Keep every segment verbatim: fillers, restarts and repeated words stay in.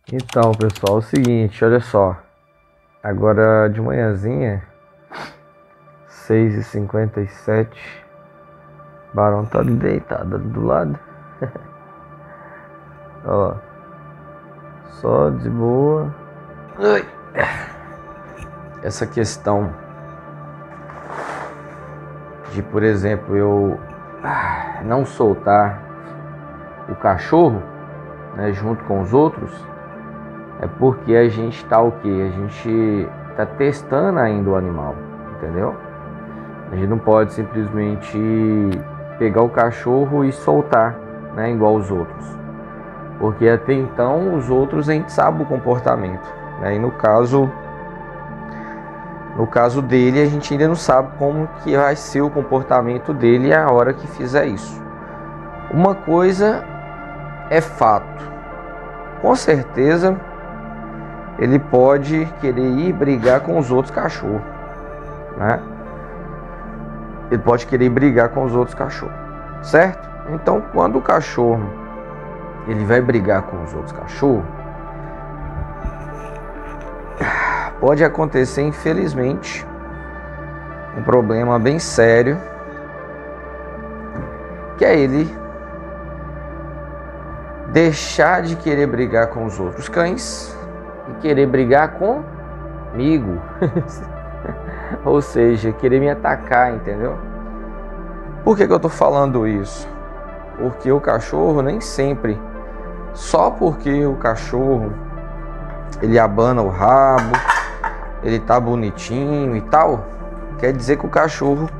Então, pessoal, é o seguinte, olha só. Agora de manhãzinha, seis e cinquenta e sete. Barão tá ali deitado ali do lado. Ó. Só de boa. Ai. Essa questão de, por exemplo, eu não soltar o cachorro, né, junto com os outros, é porque a gente tá o que? A gente tá testando ainda o animal, entendeu? A gente não pode simplesmente pegar o cachorro e soltar, né, igual os outros, porque até então os outros a gente sabe o comportamento, né? E no caso no caso dele a gente ainda não sabe como que vai ser o comportamento dele a hora que fizer isso. Uma coisa é fato, com certeza ele pode querer ir brigar com os outros cachorros, né? Ele pode querer brigar com os outros cachorros, certo? Então, quando o cachorro ele vai brigar com os outros cachorros, pode acontecer, infelizmente, um problema bem sério, que é ele deixar de querer brigar com os outros cães e querer brigar comigo. Ou seja, querer me atacar, entendeu? Por que que eu tô falando isso? Porque o cachorro nem sempre, só porque o cachorro ele abana o rabo, ele tá bonitinho e tal, quer dizer que o cachorro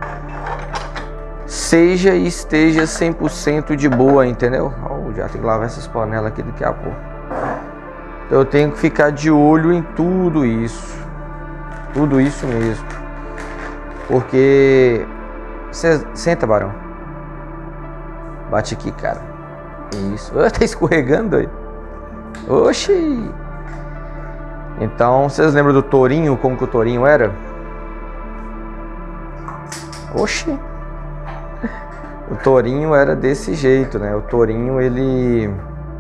seja e esteja cem por cento de boa, entendeu? Oh, já tem que lavar essas panelas aqui daqui a pouco. Eu tenho que ficar de olho em tudo isso. Tudo isso mesmo. Porque... Cê... Senta, Barão. Bate aqui, cara. Isso. Oh, tá escorregando aí. Oxi. Então, vocês lembram do tourinho? Como que o tourinho era? Oxi. O tourinho era desse jeito, né? O tourinho, ele...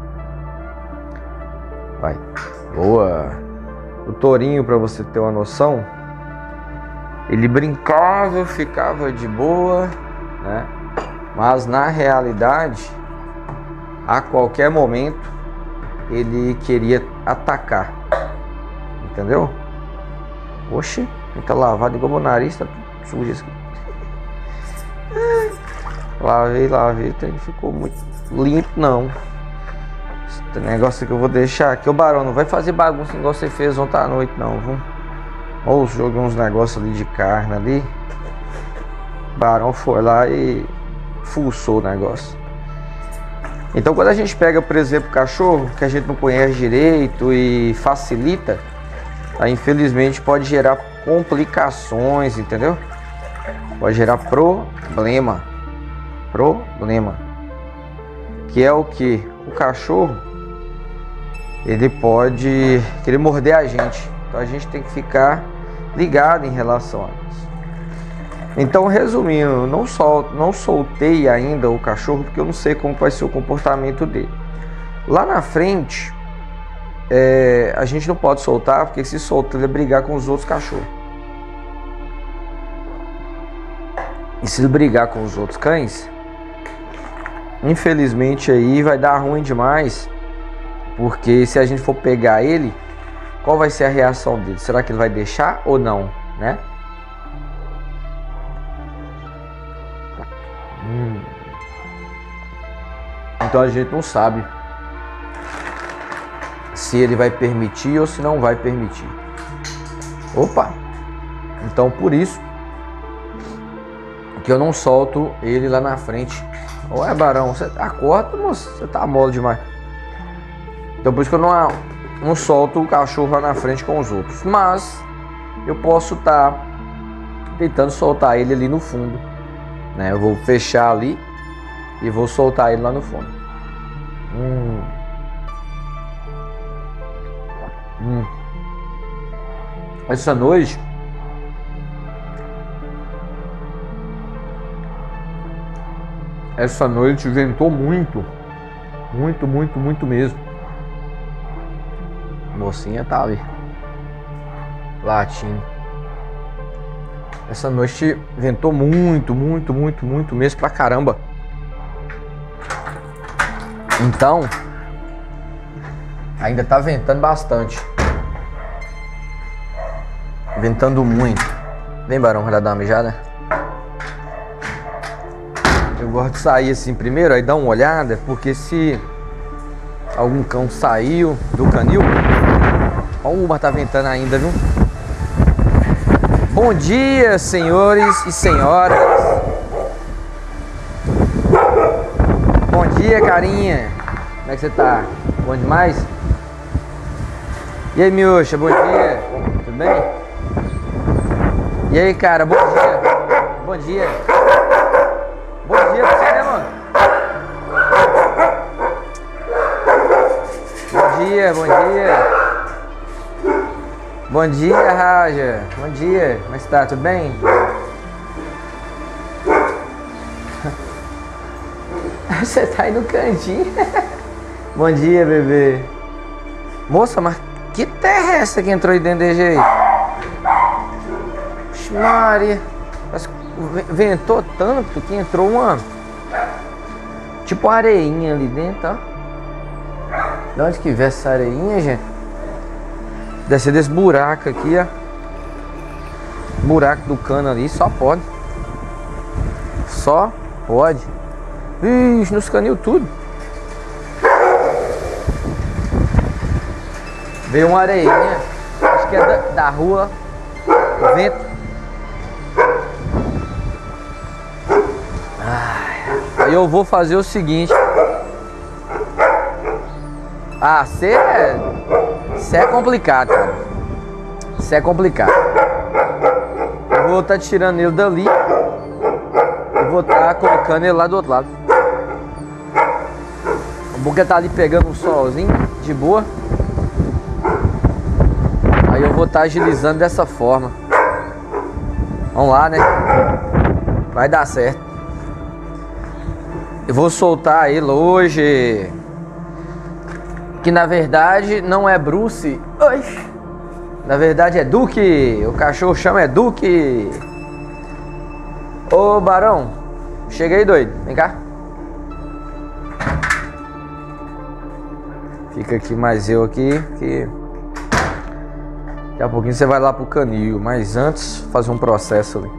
Vai. Boa. O tourinho, pra você ter uma noção, ele brincava, ficava de boa, né? Mas na realidade, a qualquer momento, ele queria atacar. Entendeu? Oxi, tá lavado igual meu nariz, tá tudo sujo isso aqui. Lavei, lavei, então ele ficou muito limpo, não. Esse negócio que eu vou deixar aqui. Ô Barão, não vai fazer bagunça igual você fez ontem à noite, não, viu? Ou joguei uns negócios ali de carne ali. Barão foi lá e fuçou o negócio. Então quando a gente pega, por exemplo, cachorro que a gente não conhece direito e facilita, aí infelizmente pode gerar complicações, entendeu? Pode gerar problema. Problema. Que é o que? O cachorro, ele pode querer morder a gente. Então a gente tem que ficar ligado em relação a isso. Então, resumindo, não, sol, não soltei ainda o cachorro porque eu não sei como vai ser o comportamento dele. Lá na frente, é, a gente não pode soltar, porque se soltar ele vai brigar com os outros cachorros. E se ele brigar com os outros cães, infelizmente aí vai dar ruim demais. Porque se a gente for pegar ele, qual vai ser a reação dele? Será que ele vai deixar ou não, né? Hum. Então a gente não sabe se ele vai permitir ou se não vai permitir. Opa! Então por isso que eu não solto ele lá na frente. Ué, Barão, você acorda, moço? Você tá mole demais. Então por isso que eu não, não solto o cachorro lá na frente com os outros. Mas eu posso estar tá tentando soltar ele ali no fundo, né? Eu vou fechar ali e vou soltar ele lá no fundo. Hum. Hum. Essa noite Essa noite ventou muito. Muito, muito, muito mesmo. Mocinha tá ali latindo. Essa noite ventou muito, muito, muito, muito mesmo pra caramba. Então, ainda tá ventando bastante. Ventando muito. Vem, Barão, vai dar uma mijada? Eu gosto de sair assim primeiro, aí dar uma olhada, porque se algum cão saiu do canil... Ó, o mar tá ventando ainda, viu? Bom dia, senhores e senhoras. Bom dia, carinha. Como é que você tá? Bom demais? E aí, Miúcha, bom dia. Tudo bem? E aí, cara, bom dia. Bom dia. Bom dia pra você, né, mano? Bom dia, bom dia. Bom dia, Raja. Bom dia. Como é que tá? Tudo bem? Você tá aí no cantinho. Bom dia, bebê. Moça, mas que terra é essa que entrou aí dentro desse jeito? Oxe, Maria. Ventou tanto que entrou uma... tipo uma areinha ali dentro, ó. De onde que veio essa areinha, gente? Deve ser desse buraco aqui, ó. Buraco do cano ali, só pode. Só pode. Ixi, nos canil tudo. Veio uma areinha. Acho que é da, da rua Vento. Ai, aí eu vou fazer o seguinte. Ah, você é... Isso é complicado, cara. Isso é complicado. Eu vou estar tá tirando ele dali. Eu vou estar tá colocando ele lá do outro lado. O Boca tá ali pegando um solzinho, de boa. Aí eu vou estar tá agilizando dessa forma. Vamos lá, né? Vai dar certo. Eu vou soltar ele hoje. Que na verdade não é Bruce. Oi. Na verdade é Duque. O cachorro chama é Duque. Ô, Barão, chega aí, doido. Vem cá. Fica aqui mais eu aqui, que daqui a pouquinho você vai lá pro canil. Mas antes, fazer um processo ali.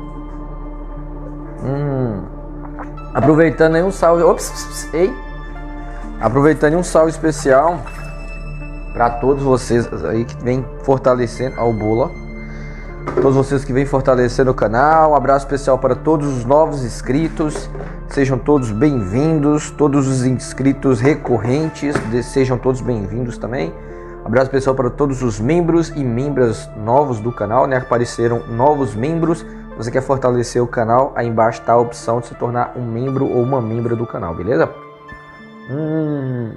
Hum. Aproveitando aí um salve. Ops, ei. Aproveitando um salve especial para todos vocês aí que vem fortalecendo ao Bula. Todos vocês que vêm fortalecendo o canal. Um abraço especial para todos os novos inscritos. Sejam todos bem-vindos. Todos os inscritos recorrentes, sejam todos bem-vindos também. Um abraço especial para todos os membros e membras novos do canal, né? Apareceram novos membros. Se você quer fortalecer o canal, aí embaixo está a opção de se tornar um membro ou uma membra do canal, beleza? Hum.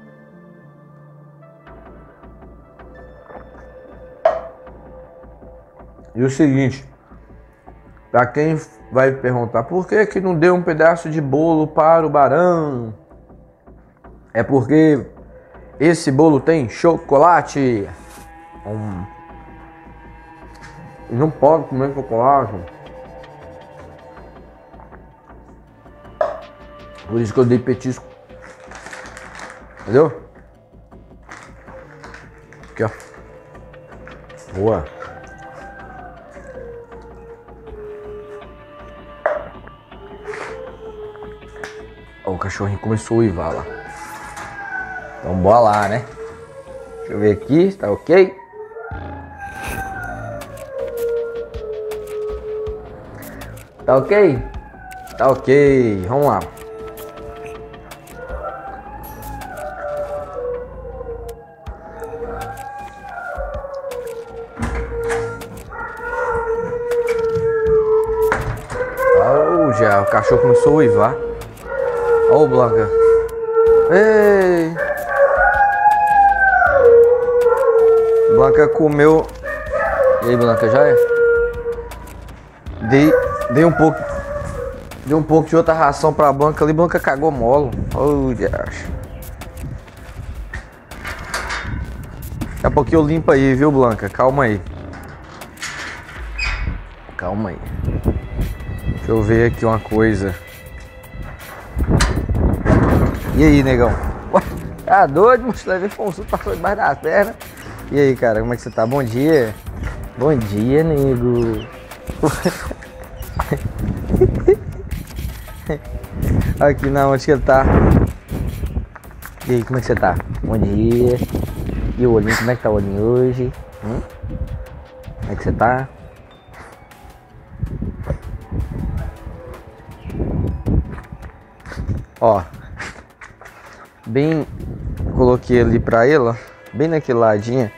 E o seguinte, para quem vai perguntar por que que não deu um pedaço de bolo para o Barão, é porque esse bolo tem chocolate. Hum. Não pode comer chocolate. Por isso que eu dei petisco. Entendeu? Aqui, ó. Boa. Ó, o cachorrinho começou a uivar lá. Então bora lá, né? Deixa eu ver aqui, tá ok? Tá ok? Tá ok, vamos lá. Já, o cachorro começou a uivar. Ó o Blanca. Ei! Blanca comeu. E aí, Blanca, já é? Dei, dei um pouco. Dei um pouco de outra ração pra Blanca ali. Blanca cagou molo. Oh, Deus. Daqui a pouquinho eu limpo aí, viu, Blanca? Calma aí. Calma aí. Deixa eu ver aqui uma coisa. E aí, negão? Ué, tá doido? Moço, levei consulta, passou debaixo das pernas. E aí, cara, como é que você tá? Bom dia. Bom dia, nego. Aqui na onde que ele tá? E aí, como é que você tá? Bom dia. E o olhinho, como é que tá o olhinho hoje? Hum? Como é que você tá? Ó, bem, coloquei ali pra ela, bem naquele ladinho.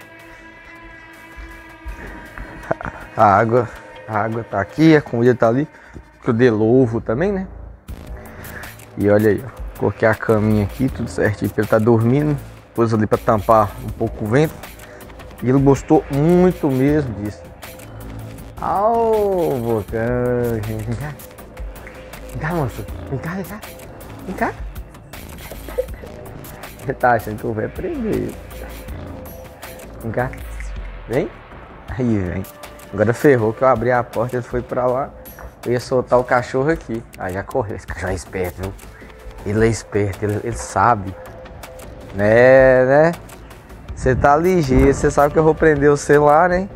A água, a água tá aqui, a comida tá ali, que eu dei ovo também, né? E olha aí, ó. Coloquei a caminha aqui, tudo certinho, porque ele tá dormindo. Pus ali pra tampar um pouco o vento. E ele gostou muito mesmo disso. Au, bocão. Vem cá. Vem cá, moço. Vem cá, vem cá. Vem cá. Você tá achando que eu vou aprender. Vem cá. Vem. Aí, vem. Agora ferrou que eu abri a porta, ele foi pra lá. Eu ia soltar o cachorro aqui. Aí já correu. Esse cachorro é esperto, viu? Ele é esperto, ele, ele sabe. Né, né? Você tá ligeiro, você sabe que eu vou prender você lá, né?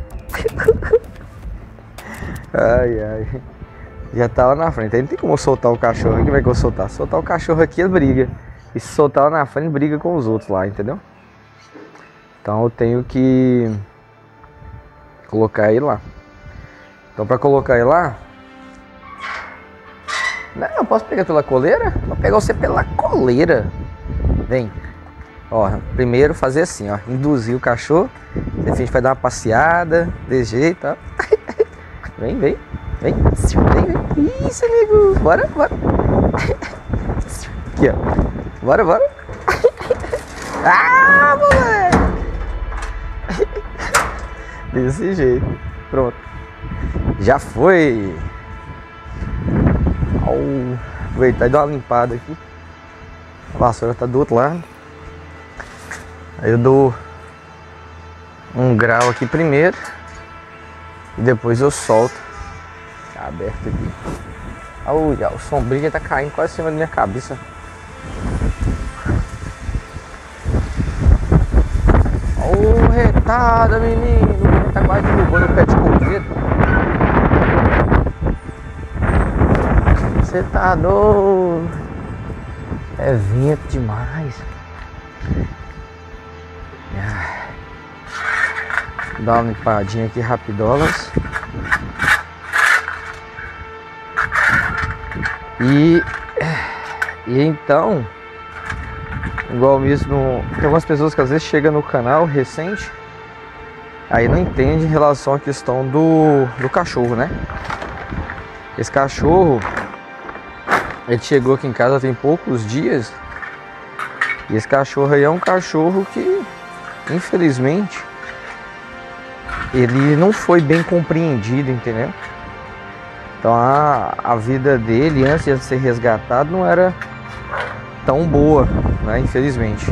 Ai, ai. Já tá lá na frente. Aí não tem como eu soltar o cachorro. Como é que eu vou soltar? Soltar o cachorro aqui, ele briga. E se soltar lá na frente, briga com os outros lá, entendeu? Então eu tenho que colocar ele lá. Então pra colocar ele lá, não, eu posso pegar pela coleira? Vou pegar você pela coleira. Vem. Ó, primeiro fazer assim, ó. Induzir o cachorro. Depois a gente vai dar uma passeada. Desse jeito, ó. Vem, vem. Vem. Vem, vem. Isso, amigo. Bora, bora. Aqui, ó. Bora, bora. Ah, moleque. Desse jeito. Pronto. Já foi. Au. Aproveitar e dar uma limpada aqui. A vassoura tá do outro lado. Aí eu dou um grau aqui primeiro. E depois eu solto. Tá aberto aqui. Olha, o sombrinho tá caindo quase em cima da minha cabeça. Ô, retada, menino. Tá quase derrubando o pé de coqueiro. Você tá doido. É vento demais. Dá uma limpadinha aqui rapidolas. E, e então, igual mesmo, tem algumas pessoas que às vezes chegam no canal recente, aí não entende em relação à questão do, do cachorro, né? Esse cachorro, ele chegou aqui em casa tem poucos dias. E esse cachorro aí é um cachorro que, infelizmente, ele não foi bem compreendido, entendeu? Então a, a vida dele, antes de ser resgatado, não era tão boa, né? Infelizmente.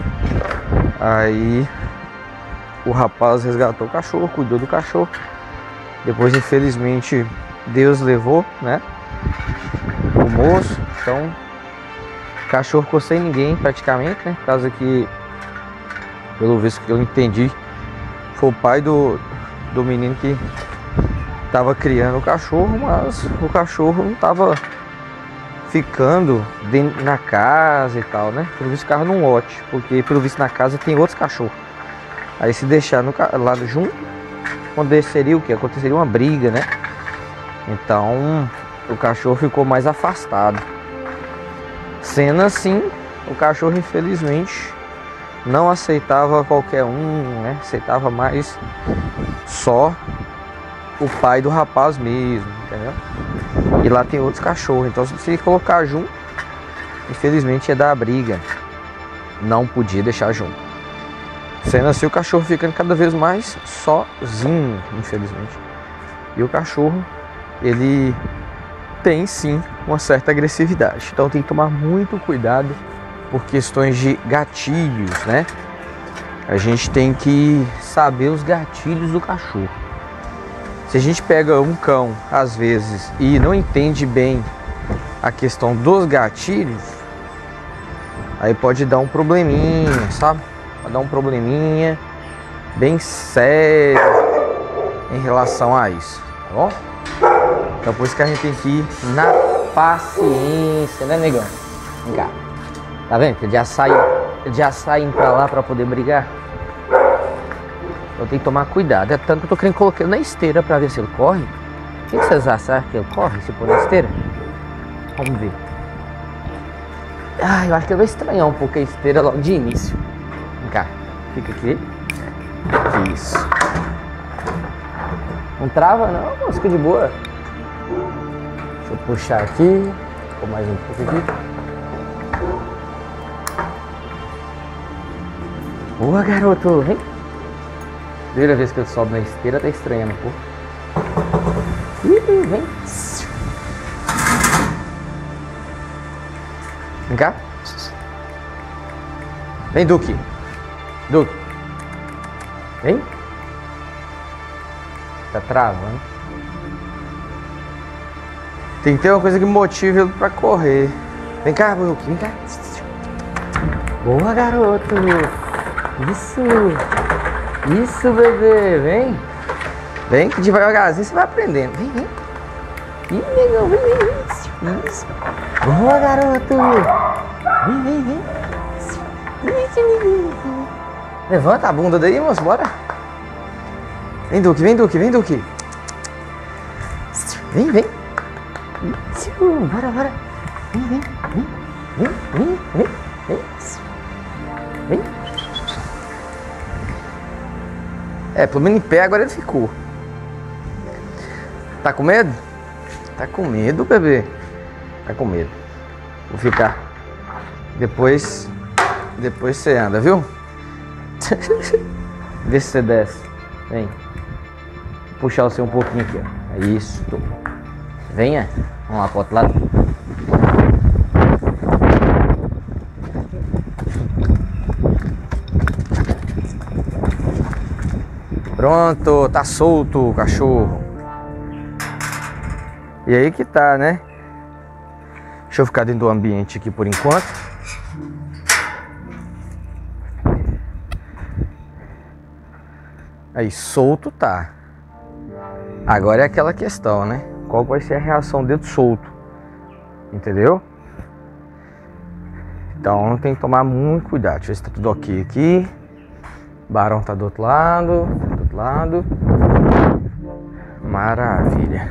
Aí o rapaz resgatou o cachorro, cuidou do cachorro. Depois, infelizmente, Deus levou, né? O moço. Então o cachorro ficou sem ninguém praticamente, né? Por causa que, pelo visto que eu entendi, foi o pai do, do menino que estava criando o cachorro, mas o cachorro não estava ficando dentro, na casa e tal, né? Pelo visto ficava num lote, porque pelo visto na casa tem outros cachorros. Aí se deixar no lado junto, aconteceria o que? Aconteceria uma briga, né? Então o cachorro ficou mais afastado. Sendo assim, o cachorro infelizmente não aceitava qualquer um, né? Aceitava mais só o pai do rapaz mesmo, entendeu? E lá tem outros cachorros, então se colocar junto, infelizmente ia dar briga. Não podia deixar junto. Sendo assim, o cachorro ficando cada vez mais sozinho, infelizmente. E o cachorro, ele tem sim uma certa agressividade. Então tem que tomar muito cuidado por questões de gatilhos, né? a gente tem que saber os gatilhos do cachorro. Se a gente pega um cão, às vezes, e não entende bem a questão dos gatilhos, aí pode dar um probleminha, sabe? Pode dar um probleminha bem sério em relação a isso, tá bom? Então por isso que a gente tem que ir na paciência, né, negão? Vem cá. Tá vendo? Ele já sai, ele já sai pra lá pra poder brigar. Eu tenho que tomar cuidado. É tanto que eu tô querendo colocar ele na esteira pra ver se ele corre. O que vocês acham que ele corre se pôr na esteira? Vamos ver. Ah, eu acho que ele vai estranhar um pouco a esteira logo de início. Vem cá. Fica aqui. Isso. Não trava não, moço, fica de boa. Deixa eu puxar aqui. Ficou mais um pouco aqui. Boa, garoto. Vem. Primeira vez que ele sobe na esteira, tá estranhando um pouco. Ih, vem. Vem cá. Vem, Duque. Duque. Vem. Tá travando. Tem que ter uma coisa que motive ele pra correr. Vem cá, Duque. Vem cá. Boa, garoto. Isso. Isso, bebê. Vem. Vem que devagarzinho você vai aprendendo. Vem, vem. Ih, negão, vem, vem, vem. Isso. Boa, garoto. Vem, vem, vem. Levanta a bunda daí, moço. Bora. Vem, Duque, vem, Duque, vem, Duque. Vem, vem. Isso. Bora, bora. Vem, vem, vem. Vem, vem, vem. Vem. Vem. É, pelo menos em pé agora ele ficou. Tá com medo? Tá com medo, bebê? Tá com medo. Vou ficar. Depois. Depois você anda, viu? Vê se você desce. Vem. Vou puxar você um pouquinho aqui, ó. É isso. Venha. Vamos lá pro outro lado. Pronto, tá solto o cachorro. E aí que tá, né? Deixa eu ficar dentro do ambiente aqui por enquanto. Aí, solto tá. Agora é aquela questão, né? Qual vai ser a reação dele solto? Entendeu? Então tem que tomar muito cuidado. Deixa eu ver se tá tudo ok aqui. Barão tá do outro lado. Do outro lado. Maravilha.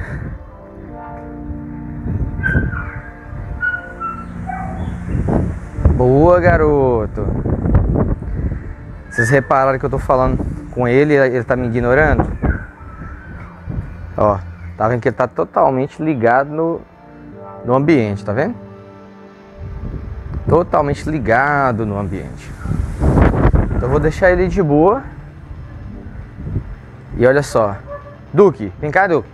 Boa, garoto. Vocês repararam que eu tô falando com ele e ele tá me ignorando? Ó, tá vendo que ele tá totalmente ligado no, no ambiente, tá vendo? Totalmente ligado no ambiente. Então eu vou deixar ele de boa. E olha só. Duque, vem cá, Duque.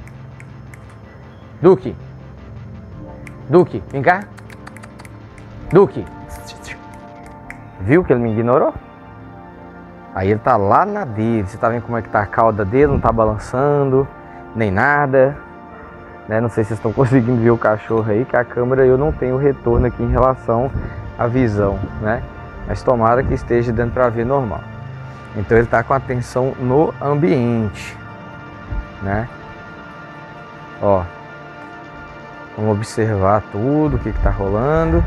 Duque. Duque, vem cá. Duque. Viu que ele me ignorou? Aí ele tá lá na dele. Você tá vendo como é que tá a cauda dele? Não tá balançando, nem nada, né? Não sei se vocês estão conseguindo ver o cachorro aí, que a câmera eu não tenho retorno aqui em relação à visão, né? Mas tomara que esteja dando para ver normal. Então ele tá com atenção no ambiente, né? Ó, vamos observar tudo, o que que tá rolando.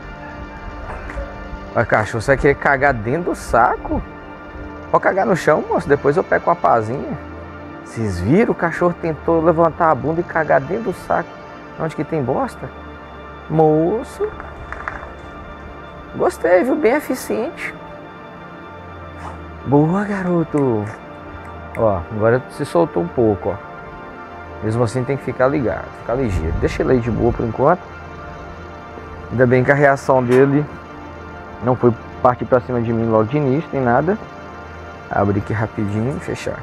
Olha, cachorro, você vai querer cagar dentro do saco? Pode cagar no chão, moço, depois eu pego uma pazinha. Vocês viram? O cachorro tentou levantar a bunda e cagar dentro do saco onde que tem bosta? Moço, gostei, viu? Bem eficiente. Boa, garoto. Ó, agora se soltou um pouco, ó. Mesmo assim tem que ficar ligado, ficar ligeiro. Deixa ele aí de boa por enquanto. Ainda bem que a reação dele não foi partir pra cima de mim logo de início, nem nada. Abrir aqui rapidinho e fechar.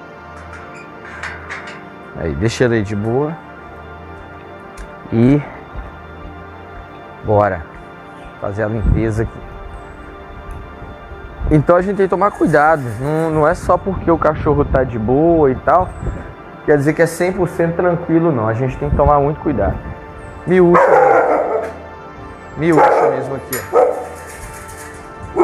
Aí, deixa ele aí de boa. E bora fazer a limpeza aqui. Então a gente tem que tomar cuidado. Não, não é só porque o cachorro tá de boa e tal, quer dizer que é cem por cento tranquilo, não. A gente tem que tomar muito cuidado. Miúcha. Miúcha mesmo aqui, ó.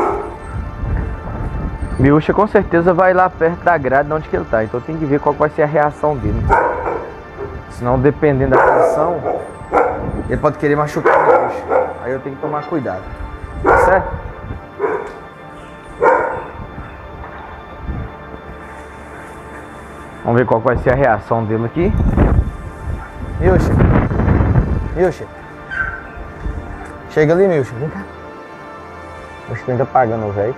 Miúcha com certeza vai lá perto da grade de onde que ele tá. Então tem que ver qual vai ser a reação dele. Senão, dependendo da reação, ele pode querer machucar a Miúcha. Aí eu tenho que tomar cuidado. Tá certo? Vamos ver qual vai ser a reação dele aqui. Miúcha. Miúcha. Chega ali, Miúcha. Vem cá. Acho que ainda pagando o velho.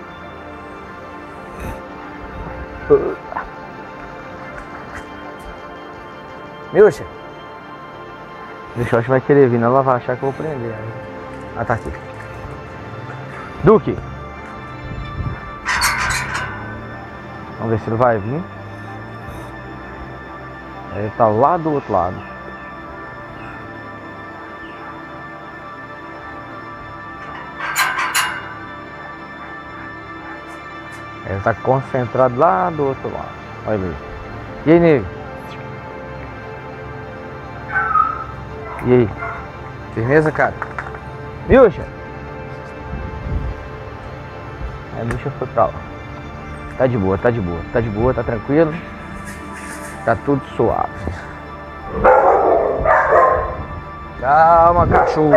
Miúcha. Deixa eu acho que vai querer vir, não. Ela vai achar que eu vou prender. Ah, tá aqui. Duque. Vamos ver se ele vai vir. Ele tá lá do outro lado. Ele tá concentrado lá do outro lado. Olha aí. E aí, nego? E aí? Firmeza, cara? Miúcha? Aí a Miúcha foi pra lá. Tá de boa, tá de boa. Tá de boa, tá tranquilo. Tá tudo suave. Calma, cachorro.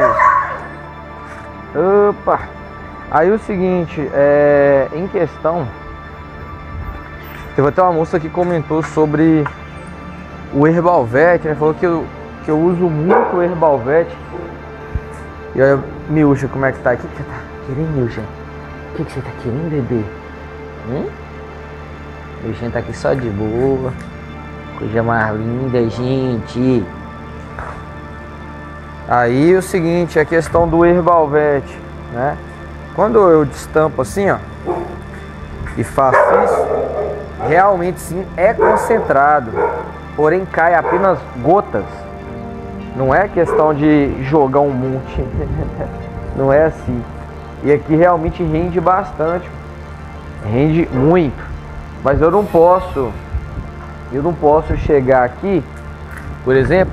Opa. Aí o seguinte, é, em questão, teve até uma moça que comentou sobre o Herbalvet, né? Falou que eu, que eu uso muito o Herbalvet. E olha, Miúcha, como é que tá? O que, que você tá querendo, Miúcha? O que, que você tá querendo, bebê? Hum? Miúcha tá aqui só de boa. Coisa mais linda, gente. Aí o seguinte, a questão do Herbalvet, né? Quando eu destampo assim, ó, e faço isso, realmente sim é concentrado, porém cai apenas gotas. Não é questão de jogar um monte, não é assim. E aqui realmente rende bastante, rende muito. Mas eu não posso, eu não posso chegar aqui, por exemplo,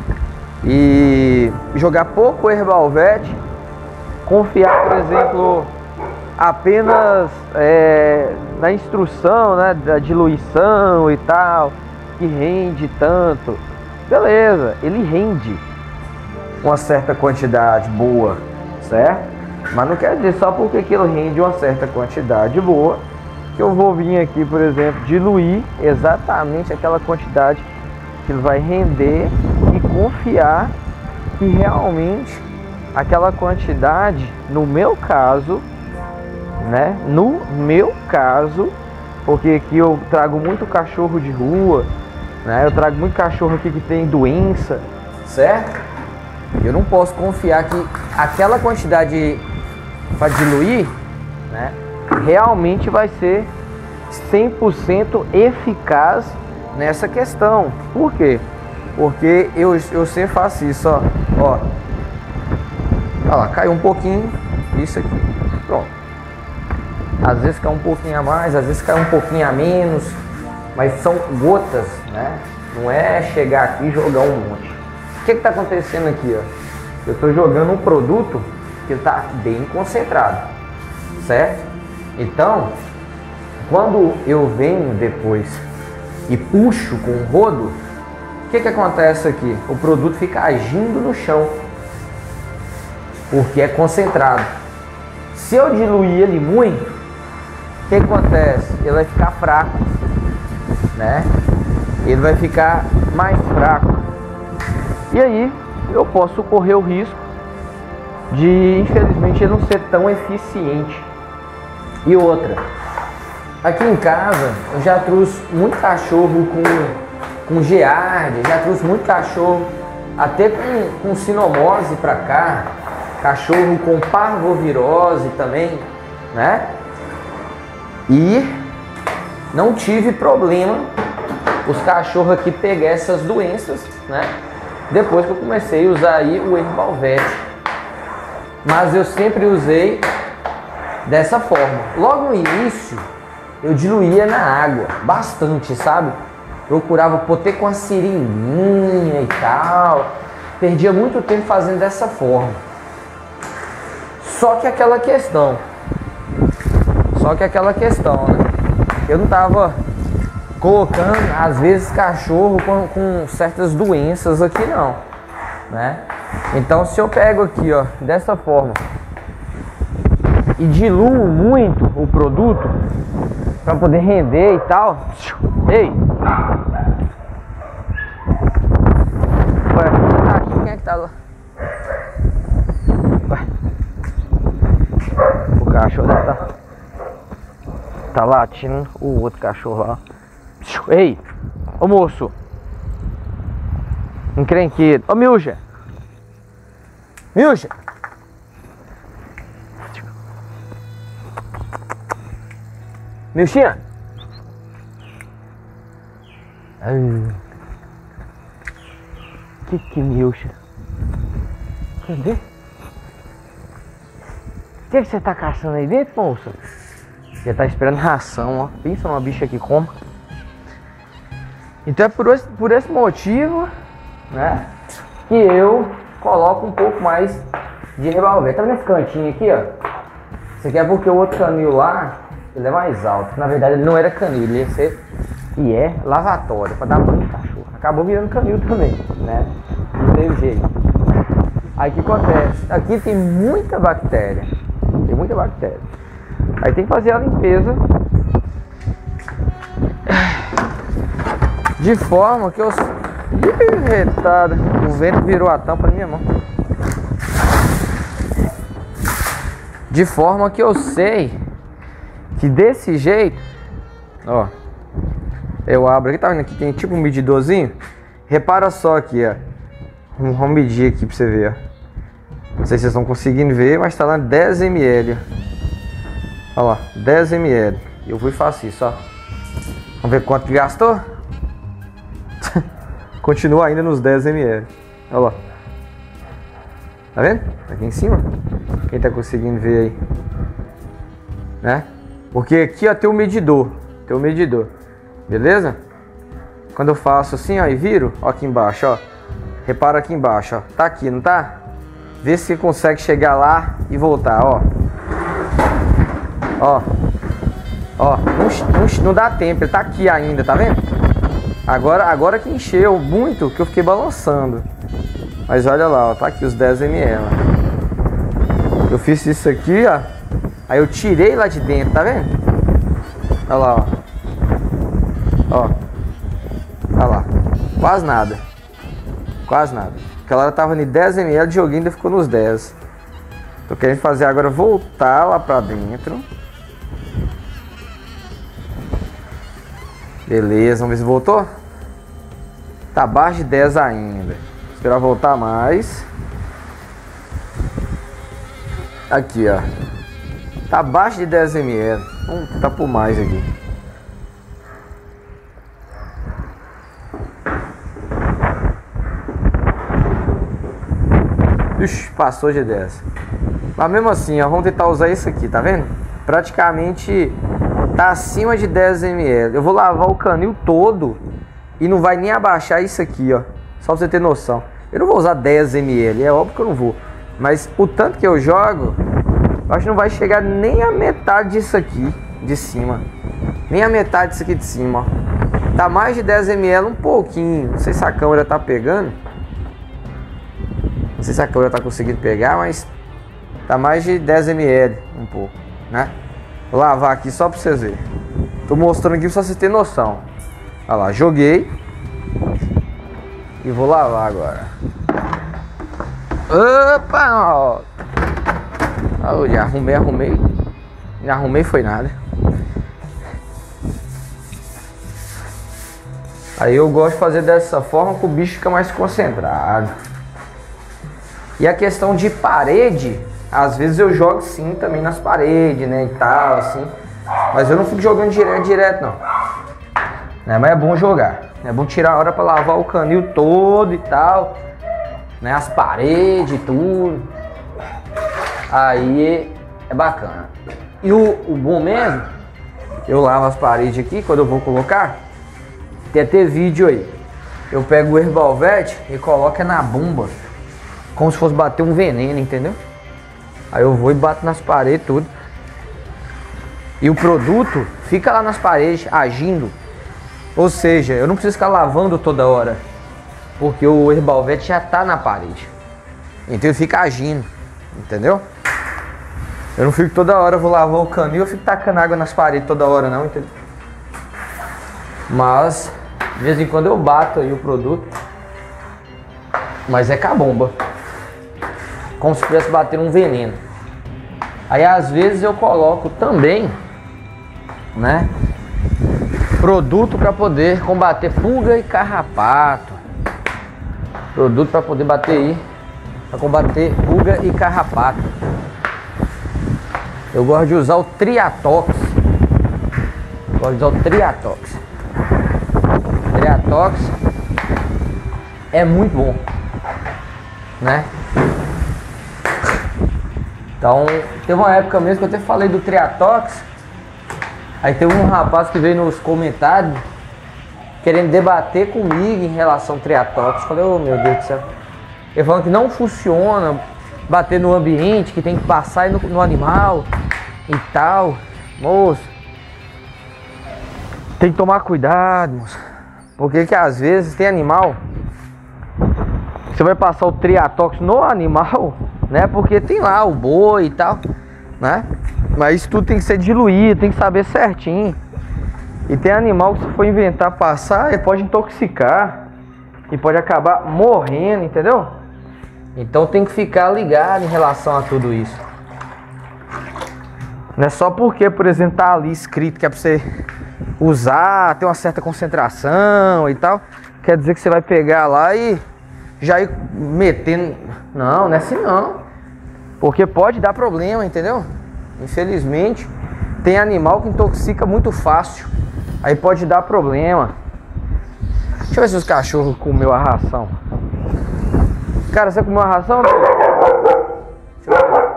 e jogar pouco Herbalvet, confiar, por exemplo, apenas é, na instrução, né, da diluição e tal, que rende tanto. Beleza, ele rende uma certa quantidade boa, certo? Mas não quer dizer só porque que ele rende uma certa quantidade boa que eu vou vir aqui, por exemplo, diluir exatamente aquela quantidade que ele vai render e confiar que realmente aquela quantidade, no meu caso, né? No meu caso, porque aqui eu trago muito cachorro de rua, né? Eu trago muito cachorro aqui que tem doença, certo? Eu não posso confiar que aquela quantidade para diluir, né, realmente vai ser cem por cento eficaz nessa questão. Por quê? Porque eu, eu sempre faço isso, ó. Ó. Olha lá, caiu um pouquinho, isso aqui, pronto. Às vezes cai um pouquinho a mais, às vezes cai um pouquinho a menos, mas são gotas, né? Não é chegar aqui e jogar um monte. O que que tá acontecendo aqui, ó? Eu tô jogando um produto que tá bem concentrado, certo? Então, quando eu venho depois e puxo com o rodo, o que que acontece aqui? O produto fica agindo no chão, porque é concentrado. Se eu diluir ele muito, o que acontece? Ele vai ficar fraco, né? Ele vai ficar mais fraco. E aí eu posso correr o risco de, infelizmente, ele não ser tão eficiente. E outra, aqui em casa eu já trouxe muito cachorro com, com Giardia, já trouxe muito cachorro até com, com sinomose pra cá, cachorro com parvovirose também, né? E não tive problema os cachorros aqui pegar essas doenças, né? Depois que eu comecei a usar aí o Herbalvet. Mas eu sempre usei dessa forma. Logo no início, eu diluía na água, bastante, sabe? Procurava poter com a seringuinha e tal. Perdia muito tempo fazendo dessa forma. Só que aquela questão. Só que aquela questão, né? Eu não tava colocando, às vezes, cachorro com, com certas doenças aqui, não. Né? Então, se eu pego aqui, ó, dessa forma e diluo muito o produto para poder render e tal. Ei! Ué, tá aqui, quem é que tá lá? Ué. O cachorro deve tá, tá latindo, o outro cachorro lá. Ei! Ô moço! Encrenquedo. Ô Milja! Milja! Milchinha! Que que Milcha? Cadê? O que que você tá caçando aí dentro, moça? Você tá esperando ração, ó. Pensa numa bicha que coma. Então é por esse, por esse motivo, né, que eu coloco um pouco mais de revolver. Tá vendo esse cantinho aqui, ó? Isso aqui é porque o outro canil lá, ele é mais alto. Na verdade ele não era canil, ele ia ser e é lavatório para dar banho no cachorro. Acabou virando canil também, né? Não teve jeito. Aí o que acontece? Aqui tem muita bactéria. Tem muita bactéria. Aí tem que fazer a limpeza de forma que eu... Ih, retada. O vento virou a tampa na minha mão. De forma que eu sei que desse jeito, ó, eu abro aqui, tá vendo? Aqui tem tipo um medidorzinho. Repara só aqui, ó. Vamos medir aqui pra você ver, ó. Não sei se vocês estão conseguindo ver, mas tá lá dez mililitros. Olha lá, dez mililitros. Eu vou e faço isso, ó. Vamos ver quanto que gastou? Continua ainda nos dez mililitros. Olha lá. Tá vendo? Aqui em cima. Quem tá conseguindo ver aí? Né? Porque aqui, ó, tem o medidor. Tem o medidor. Beleza? Quando eu faço assim, ó, e viro, ó, aqui embaixo, ó. Repara aqui embaixo, ó. Tá aqui, não tá? Vê se você consegue chegar lá e voltar, ó. Ó. Ó, não, não, não dá tempo, ele tá aqui ainda, tá vendo? Agora, agora que encheu muito, que eu fiquei balançando. Mas olha lá, ó, tá aqui os dez mililitros. Eu fiz isso aqui, ó. Aí eu tirei lá de dentro, tá vendo? Olha lá, ó. Ó. Olha lá. Quase nada. Quase nada. Aquela hora tava em dez mililitros, de joguinho ainda ficou nos dez. Tô querendo fazer agora voltar lá pra dentro. Beleza, vamos ver se voltou. Tá abaixo de dez ainda. Esperar voltar mais. Aqui, ó. Tá abaixo de dez mililitros. Vamos tá por mais aqui. Ixi, passou de dez. Mas mesmo assim, ó, vamos tentar usar isso aqui, tá vendo? Praticamente tá acima de dez mililitros. Eu vou lavar o canil todo e não vai nem abaixar isso aqui, ó. Só pra você ter noção. Eu não vou usar dez mililitros, é óbvio que eu não vou. Mas o tanto que eu jogo, eu acho que não vai chegar nem a metade disso aqui de cima. Nem a metade disso aqui de cima, ó. Tá mais de dez mililitros, um pouquinho. Não sei se a câmera tá pegando. Não sei se a câmera tá conseguindo pegar, mas tá mais de dez mililitros, um pouco, né? Vou lavar aqui só pra vocês verem. Tô mostrando aqui pra vocês terem noção. Olha lá, joguei. E vou lavar agora. Opa! Ó. Oh, já arrumei, arrumei. Já arrumei, foi nada. Aí eu gosto de fazer dessa forma que o bicho fica mais concentrado. E a questão de parede, às vezes eu jogo sim também nas paredes, né, e tal, assim. Mas eu não fico jogando direto, direto não. Né, mas é bom jogar. É bom tirar a hora pra lavar o canil todo e tal. Né, as paredes e tudo. Aí é bacana. E o, o bom mesmo, eu lavo as paredes aqui, quando eu vou colocar, tem até vídeo aí. Eu pego o Herbalvet e coloco na bomba, como se fosse bater um veneno, entendeu? Aí eu vou e bato nas paredes tudo. E o produto fica lá nas paredes, agindo. Ou seja, eu não preciso ficar lavando toda hora, porque o Herbalvet já tá na parede. Então ele fica agindo, entendeu? Eu não fico toda hora, eu vou lavar o canil, eu fico tacando água nas paredes toda hora não, entendeu? Mas, de vez em quando eu bato aí o produto. Mas é com a bomba. Como se estivesse batendo um veneno. Aí às vezes eu coloco também, né, produto para poder combater pulga e carrapato. Produto para poder bater aí, para combater pulga e carrapato. Eu gosto de usar o Triatox. Gosto de usar o Triatox. Triatox é muito bom, né? Então, teve uma época mesmo que eu até falei do Triatox. Aí teve um rapaz que veio nos comentários querendo debater comigo em relação ao Triatox. Falei, oh meu Deus do céu. Ele falando que não funciona bater no ambiente, que tem que passar no, no animal e tal. Moço, tem que tomar cuidado, moço. Porque que às vezes tem animal, você vai passar o Triatox no animal, né? Porque tem lá o boi e tal, né? Mas isso tudo tem que ser diluído, tem que saber certinho. E tem animal que se for inventar passar, ele pode intoxicar e pode acabar morrendo, entendeu? Então tem que ficar ligado em relação a tudo isso. Não é só porque, por exemplo, tá ali escrito que é pra você usar, ter uma certa concentração e tal, quer dizer que você vai pegar lá e já ir metendo. Não, não é assim não. Porque pode dar problema, entendeu? Infelizmente, tem animal que intoxica muito fácil. Aí pode dar problema. Deixa eu ver se os cachorros comeu a ração. Cara, você comeu a ração? Deixa eu ver.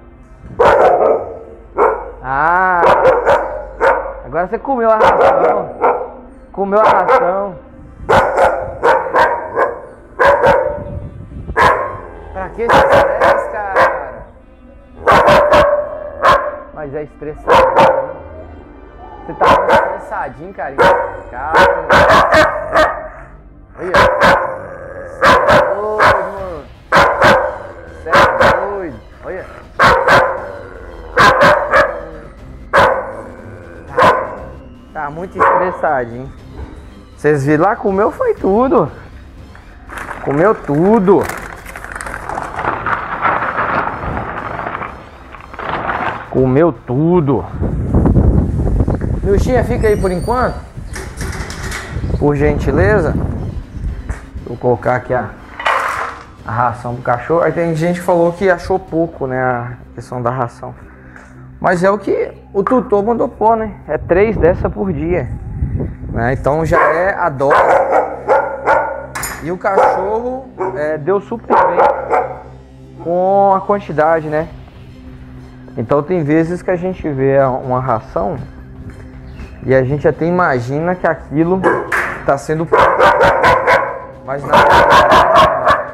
Ah, agora você comeu a ração. Comeu a ração. Pra que esse estresse, cara? Mas é estressadinho. Você tá muito estressadinho, carinho. Calma. Olha. Você é doido, mano. Você é doido. Olha. Tá muito estressadinho. Vocês viram lá, comeu foi tudo. Comeu tudo. Comeu tudo. Milchinha, fica aí por enquanto. Por gentileza. Vou colocar aqui a, a ração do cachorro. Aí tem gente que falou que achou pouco, né, a questão da ração. Mas é o que o tutor mandou pôr, né? É três dessa por dia, né? Então já é a dose. E o cachorro é, deu super bem com a quantidade, né? Então tem vezes que a gente vê uma ração e a gente até imagina que aquilo está sendo pouco. Mas na verdade,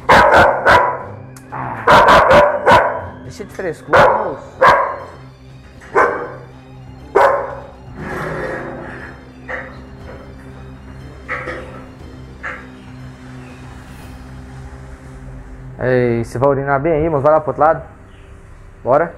ah, deixa de frescura, moço. Ei, você vai urinar bem aí, moço? Vai lá pro outro lado. Bora.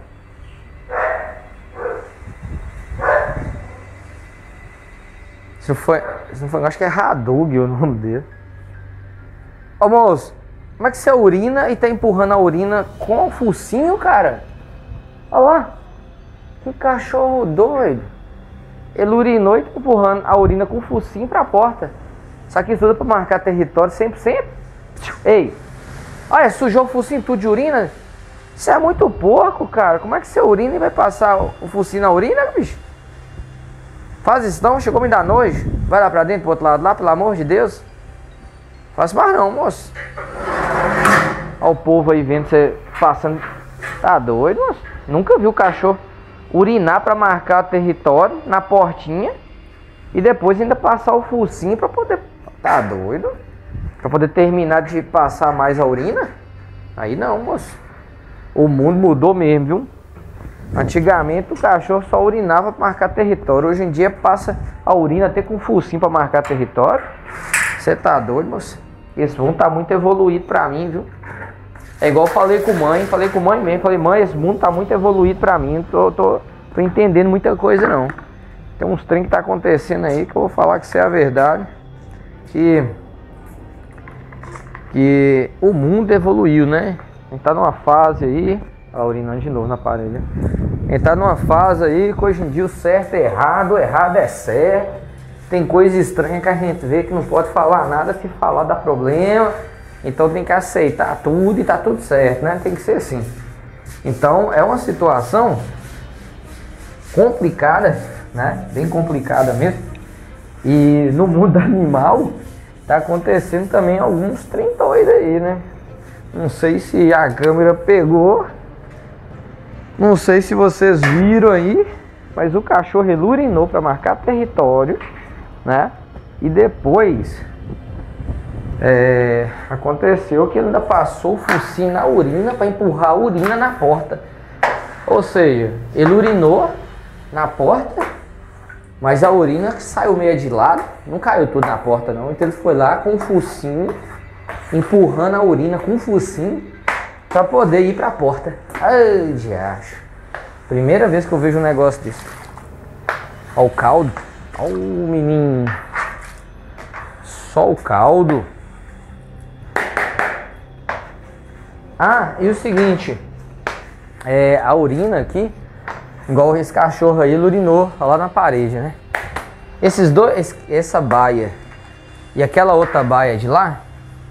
Se não foi, se não foi, acho que é Hadug o nome dele. Ô moço, como é que você urina e tá empurrando a urina com o focinho, cara? Olha lá. Que cachorro doido. Ele urinou e tá empurrando a urina com o focinho pra porta. Só que isso tudo pra marcar território sempre, sempre. Ei, olha, sujou o focinho tudo de urina. Isso é muito porco, cara. Como é que você urina e vai passar o focinho na urina, bicho? Faz isso não, chegou a me dar nojo. Vai lá pra dentro, pro outro lado lá, pelo amor de Deus. Faz mais não, moço. Olha o povo aí vendo você passando. Tá doido, moço? Nunca vi o cachorro urinar para marcar o território na portinha e depois ainda passar o focinho para poder... Tá doido? Para poder terminar de passar mais a urina? Aí não, moço. O mundo mudou mesmo, viu? Antigamente o cachorro só urinava para marcar território. Hoje em dia passa a urina até com focinho para marcar território. Você tá doido, moço? Esse mundo tá muito evoluído pra mim, viu? É igual eu falei com mãe, falei com mãe mesmo. Falei, mãe, esse mundo tá muito evoluído pra mim. Não tô, tô, tô entendendo muita coisa, não. Tem uns trem que tá acontecendo aí que eu vou falar que isso é a verdade. Que... Que o mundo evoluiu, né? A gente tá numa fase aí... Ó, urinando de novo na parede. A gente tá numa fase aí que hoje em dia o certo é errado, o errado é certo. Tem coisa estranha que a gente vê que não pode falar nada, se falar dá problema. Então tem que aceitar tudo e tá tudo certo, né? Tem que ser assim. Então é uma situação complicada, né? Bem complicada mesmo. E no mundo animal tá acontecendo também alguns trem doidos aí, né? Não sei se a câmera pegou. Não sei se vocês viram aí. Mas o cachorro ele urinou para marcar território, né? E depois é, aconteceu que ele ainda passou o focinho na urina para empurrar a urina na porta. Ou seja, ele urinou na porta, mas a urina saiu meio de lado, não caiu tudo na porta não. Então ele foi lá com o focinho, empurrando a urina com o focinho para poder ir para a porta. Ai, diacho. Primeira vez que eu vejo um negócio desse. Olha o caldo. Olha o menino. Só o caldo. Ah, e o seguinte. É, a urina aqui, igual esse cachorro aí, ele urinou lá na parede, né? Esses dois, essa baia e aquela outra baia de lá,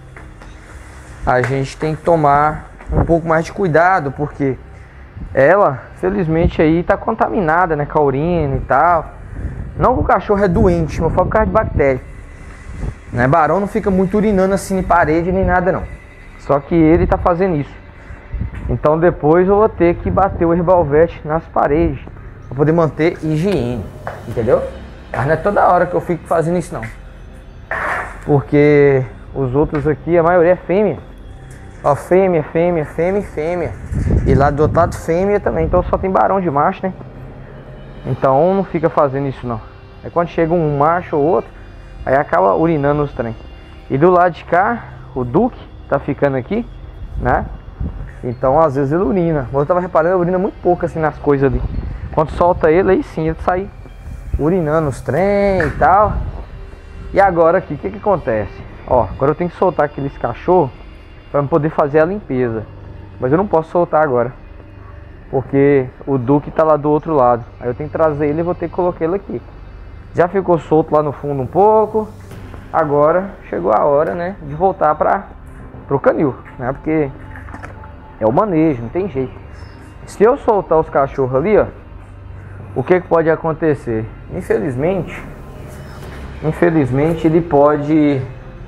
a gente tem que tomar um pouco mais de cuidado, porque ela, felizmente, aí tá contaminada, né, com a urina e tal. Não que o cachorro é doente, mas foi por causa de bactéria, né? Barão não fica muito urinando assim em parede nem nada não. Só que ele tá fazendo isso. Então depois eu vou ter que bater o Herbalvet nas paredes para poder manter higiene, entendeu? Mas não é toda hora que eu fico fazendo isso não. Porque os outros aqui, a maioria é fêmea. Ó, fêmea, fêmea, fêmea e fêmea. E lá do outro lado fêmea também. Então só tem barão de macho, né? Então não fica fazendo isso não. Aí quando chega um macho ou outro, aí acaba urinando os trem. E do lado de cá, o Duque tá ficando aqui, né? Então às vezes ele urina. Eu tava reparando, ele urina muito pouco assim nas coisas ali. Quando solta ele, aí sim, ele sai urinando os trem e tal. E agora aqui, o que que acontece? Ó, agora eu tenho que soltar aqueles cachorros para poder fazer a limpeza. Mas eu não posso soltar agora, porque o Duque tá lá do outro lado. Aí eu tenho que trazer ele e vou ter que colocar ele aqui. Já ficou solto lá no fundo um pouco. Agora chegou a hora, né, de voltar para pro canil, né? Porque é o manejo, não tem jeito. Se eu soltar os cachorros ali, ó, o que que pode acontecer? Infelizmente, infelizmente ele pode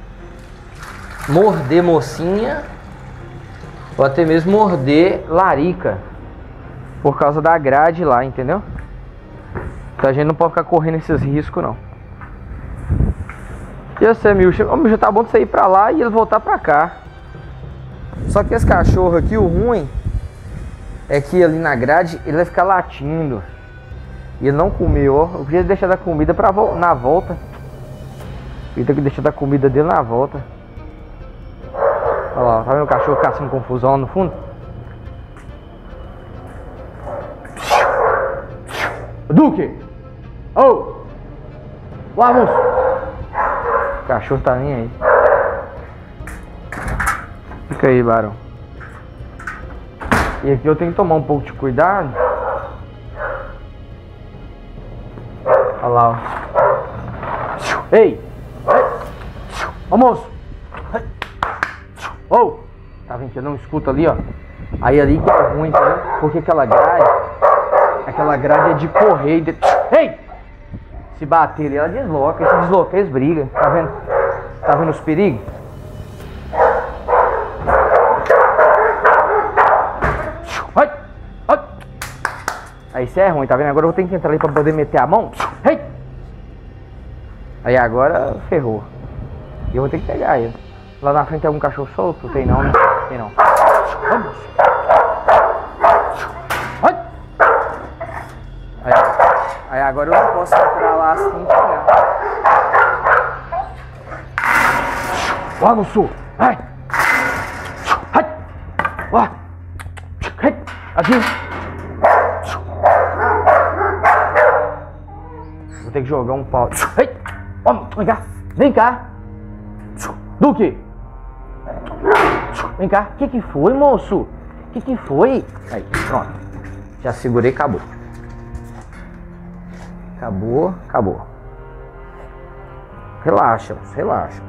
morder mocinha ou até mesmo morder larica por causa da grade lá, entendeu? Então a gente não pode ficar correndo esses riscos não. E você, Milcha? O Milcha tá bom de você ir pra lá e ele voltar pra cá. Só que esse cachorro aqui, o ruim é que ali na grade ele vai ficar latindo. E ele não comeu, ó. Eu podia deixar da comida pra vo na volta. Ele tem que deixar da comida dele na volta. Olha lá, tá vendo o cachorro caçando confusão lá no fundo? Duque! Ô! Oh! Lá, moço! O cachorro tá nem aí. Fica aí, Barão. E aqui eu tenho que tomar um pouco de cuidado. Olha lá, ó. Ei! Ô, moço! Ô! Oh! Tá vendo que eu não escuto ali, ó? Aí ali que é ruim, entendeu? Porque aquela grade, aquela grade é de correr. De... Ei! Se bater ali, ela desloca. Se deslocar, eles brigam. Tá vendo? Tá vendo os perigos? Aí isso é ruim, tá vendo? Agora eu vou ter que entrar ali pra poder meter a mão. Ei! Aí agora ferrou. E eu vou ter que pegar ele. Lá na frente tem algum cachorro solto? Tem não, né? Tem não. Vamos! Aí, aí agora eu não posso entrar lá assim. Ó, no sul! Vai! Ó! Aqui! Vou ter que jogar um pau. Vem cá! Vem cá! Duque! Vem cá! O que que foi, moço? O que que foi? Aí, pronto. Já segurei, acabou. Acabou, acabou. Relaxa, relaxa.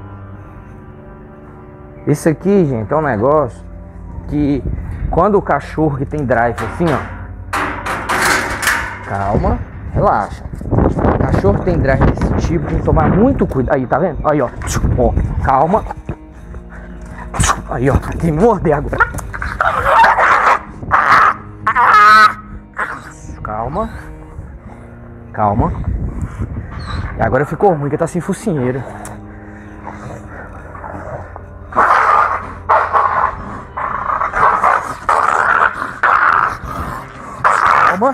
Isso aqui, gente, é um negócio que quando o cachorro que tem drive assim, ó. Calma, relaxa. O cachorro que tem drive desse tipo tem que tomar muito cuidado. Aí, tá vendo? Aí, ó. Ó, calma. Aí, ó. Tem que morder agora. Calma. Calma. E agora ficou ruim, que tá sem focinheira. Calma.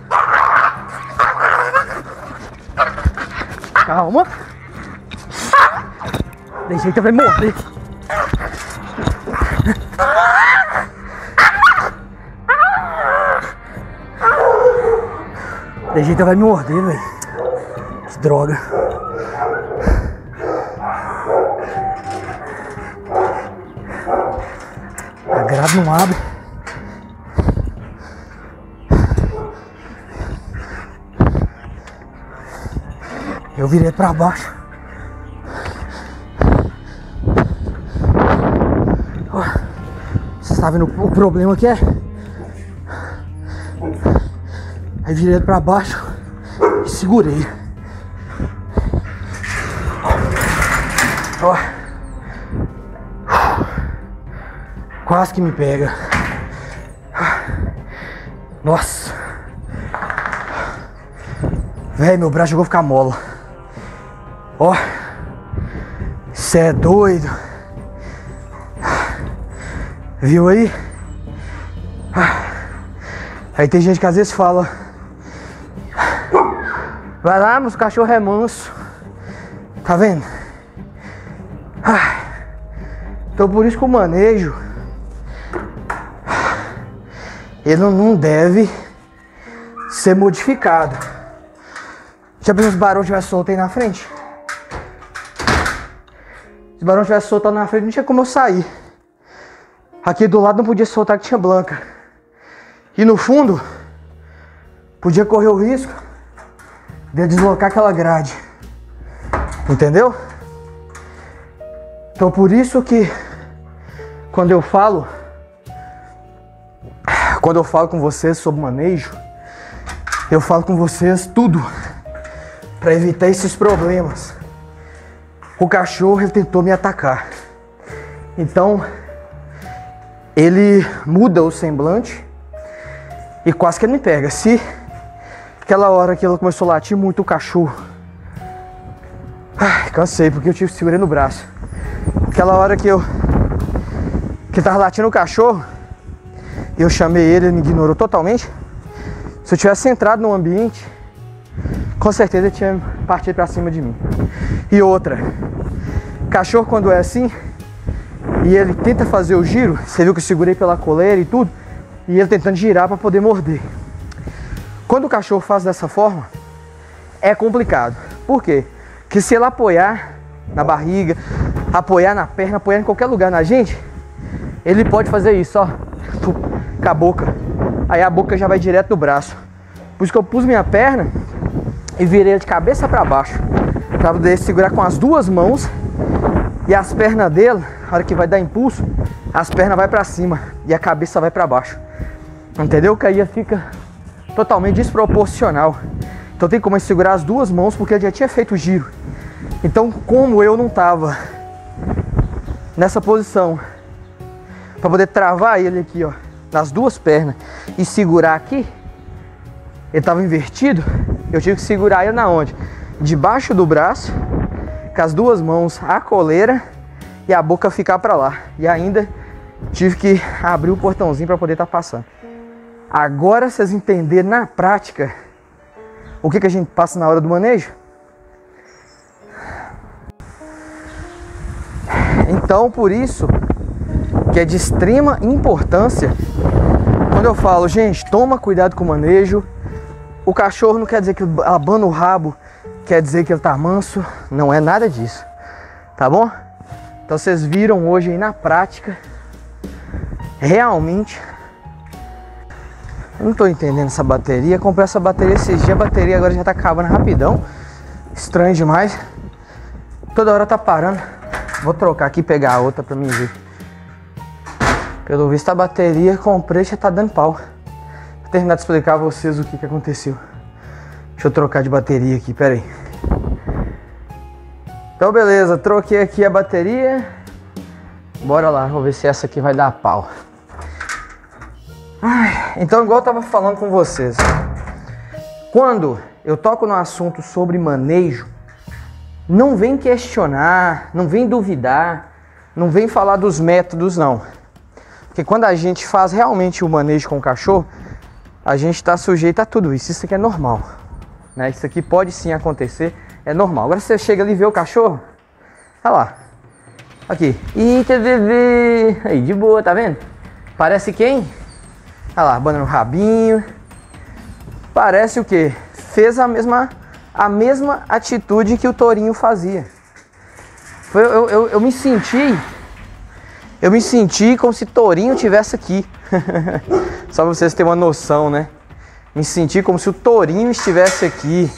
Calma. De jeito vai morrer. De jeito vai me morder, velho. Que droga. A grade não abre. Eu virei pra baixo. Você tá vendo o problema que é? Aí virei pra baixo e segurei. Ó. Quase que me pega. Nossa. Véi, meu braço chegou a ficar mola. Ó. Cê é doido. Viu aí? Aí tem gente que às vezes fala: vai lá, mas o cachorro é manso. Tá vendo? Então por isso que o manejo ele não deve ser modificado. Já pensou se o barão tivesse solto aí na frente? Se o barão tivesse solto na frente, não tinha como eu sair. Aqui do lado não podia soltar que tinha Blanca. E no fundo, podia correr o risco de deslocar aquela grade. Entendeu? Então por isso que quando eu falo, quando eu falo com vocês sobre manejo, eu falo com vocês tudo para evitar esses problemas. O cachorro ele tentou me atacar. Então ele muda o semblante e quase que ele me pega. Se aquela hora que ela começou a latir muito o cachorro, ai, cansei porque eu tive que segurar no braço. Aquela hora que eu que tava latindo o cachorro, eu chamei ele, ele me ignorou totalmente. Se eu tivesse entrado no ambiente, com certeza ele tinha partido pra cima de mim. E outra, cachorro quando é assim e ele tenta fazer o giro, você viu que eu segurei pela coleira e tudo, e ele tentando girar para poder morder. Quando o cachorro faz dessa forma, é complicado. Por quê? Porque se ele apoiar na barriga, apoiar na perna, apoiar em qualquer lugar na gente, ele pode fazer isso, ó, com a boca. Aí a boca já vai direto no braço. Por isso que eu pus minha perna e virei ele de cabeça para baixo, para poder segurar com as duas mãos. E as pernas dele, na hora que vai dar impulso, as pernas vai para cima e a cabeça vai para baixo. Entendeu? Que aí fica totalmente desproporcional. Então tem como segurar as duas mãos porque ele já tinha feito o giro. Então como eu não tava nessa posição para poder travar ele aqui, ó, nas duas pernas e segurar aqui, ele tava invertido, eu tive que segurar ele na onde? Debaixo do braço, com as duas mãos a coleira e a boca ficar para lá. E ainda tive que abrir o portãozinho para poder estar tá passando. Agora vocês entenderam na prática o que, que a gente passa na hora do manejo? Então, por isso que é de extrema importância quando eu falo, gente, toma cuidado com o manejo. O cachorro não quer dizer que ele abana o rabo, quer dizer que ele tá manso. Não é nada disso, tá bom? Então vocês viram hoje aí na prática, realmente. Eu não tô entendendo essa bateria. Comprei essa bateria esses dias, a bateria agora já tá acabando rapidão. Estranho demais. Toda hora tá parando. Vou trocar aqui e pegar a outra pra mim ver. Pelo visto a bateria comprei já tá dando pau. Vou terminar de explicar a vocês o que que aconteceu. Deixa eu trocar de bateria aqui, pera aí. Então beleza, troquei aqui a bateria. Bora lá, vou ver se essa aqui vai dar pau. Ai, então, igual eu tava falando com vocês, quando eu toco no assunto sobre manejo, não vem questionar, não vem duvidar, não vem falar dos métodos não. Porque quando a gente faz realmente o manejo com o cachorro, a gente está sujeito a tudo isso. Isso aqui é normal, né? Isso aqui pode sim acontecer, é normal. Agora você chega ali e vê o cachorro, olha lá, aqui, eita bebê, aí de boa, tá vendo? Parece quem? Olha lá, abanando o rabinho. Parece o quê? Fez a mesma, a mesma atitude que o tourinho fazia. Foi, eu, eu, eu me senti... Eu me senti como se tourinho tivesse aqui. Só pra vocês terem uma noção, né? Me senti como se o tourinho estivesse aqui.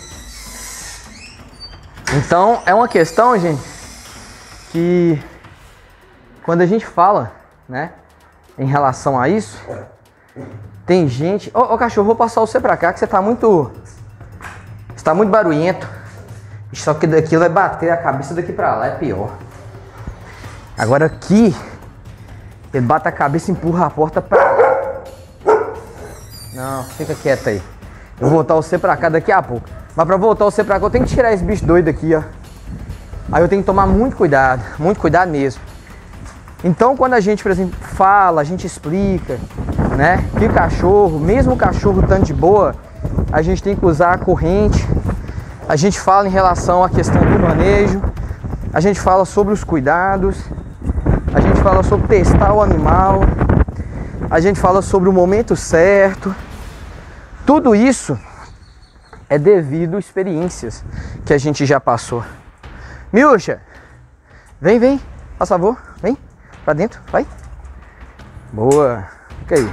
Então, é uma questão, gente, que... Quando a gente fala, né? Em relação a isso... Tem gente... Ô, ô cachorro, vou passar você pra cá que você tá muito... Você tá muito barulhento. Só que daquilo vai bater a cabeça daqui pra lá, é pior. Agora aqui... Ele bate a cabeça e empurra a porta pra lá. Não, fica quieto aí. Eu vou voltar você pra cá daqui a pouco. Mas pra voltar você pra cá eu tenho que tirar esse bicho doido aqui, ó. Aí eu tenho que tomar muito cuidado. Muito cuidado mesmo. Então quando a gente, por exemplo, fala, a gente explica, né, que o cachorro, mesmo o cachorro estando de boa, a gente tem que usar a corrente. A gente fala em relação à questão do manejo. A gente fala sobre os cuidados. A gente fala sobre testar o animal. A gente fala sobre o momento certo. Tudo isso é devido a experiências que a gente já passou. Miúcha, vem, vem, por favor, vem. Pra dentro, vai. Boa, fica aí.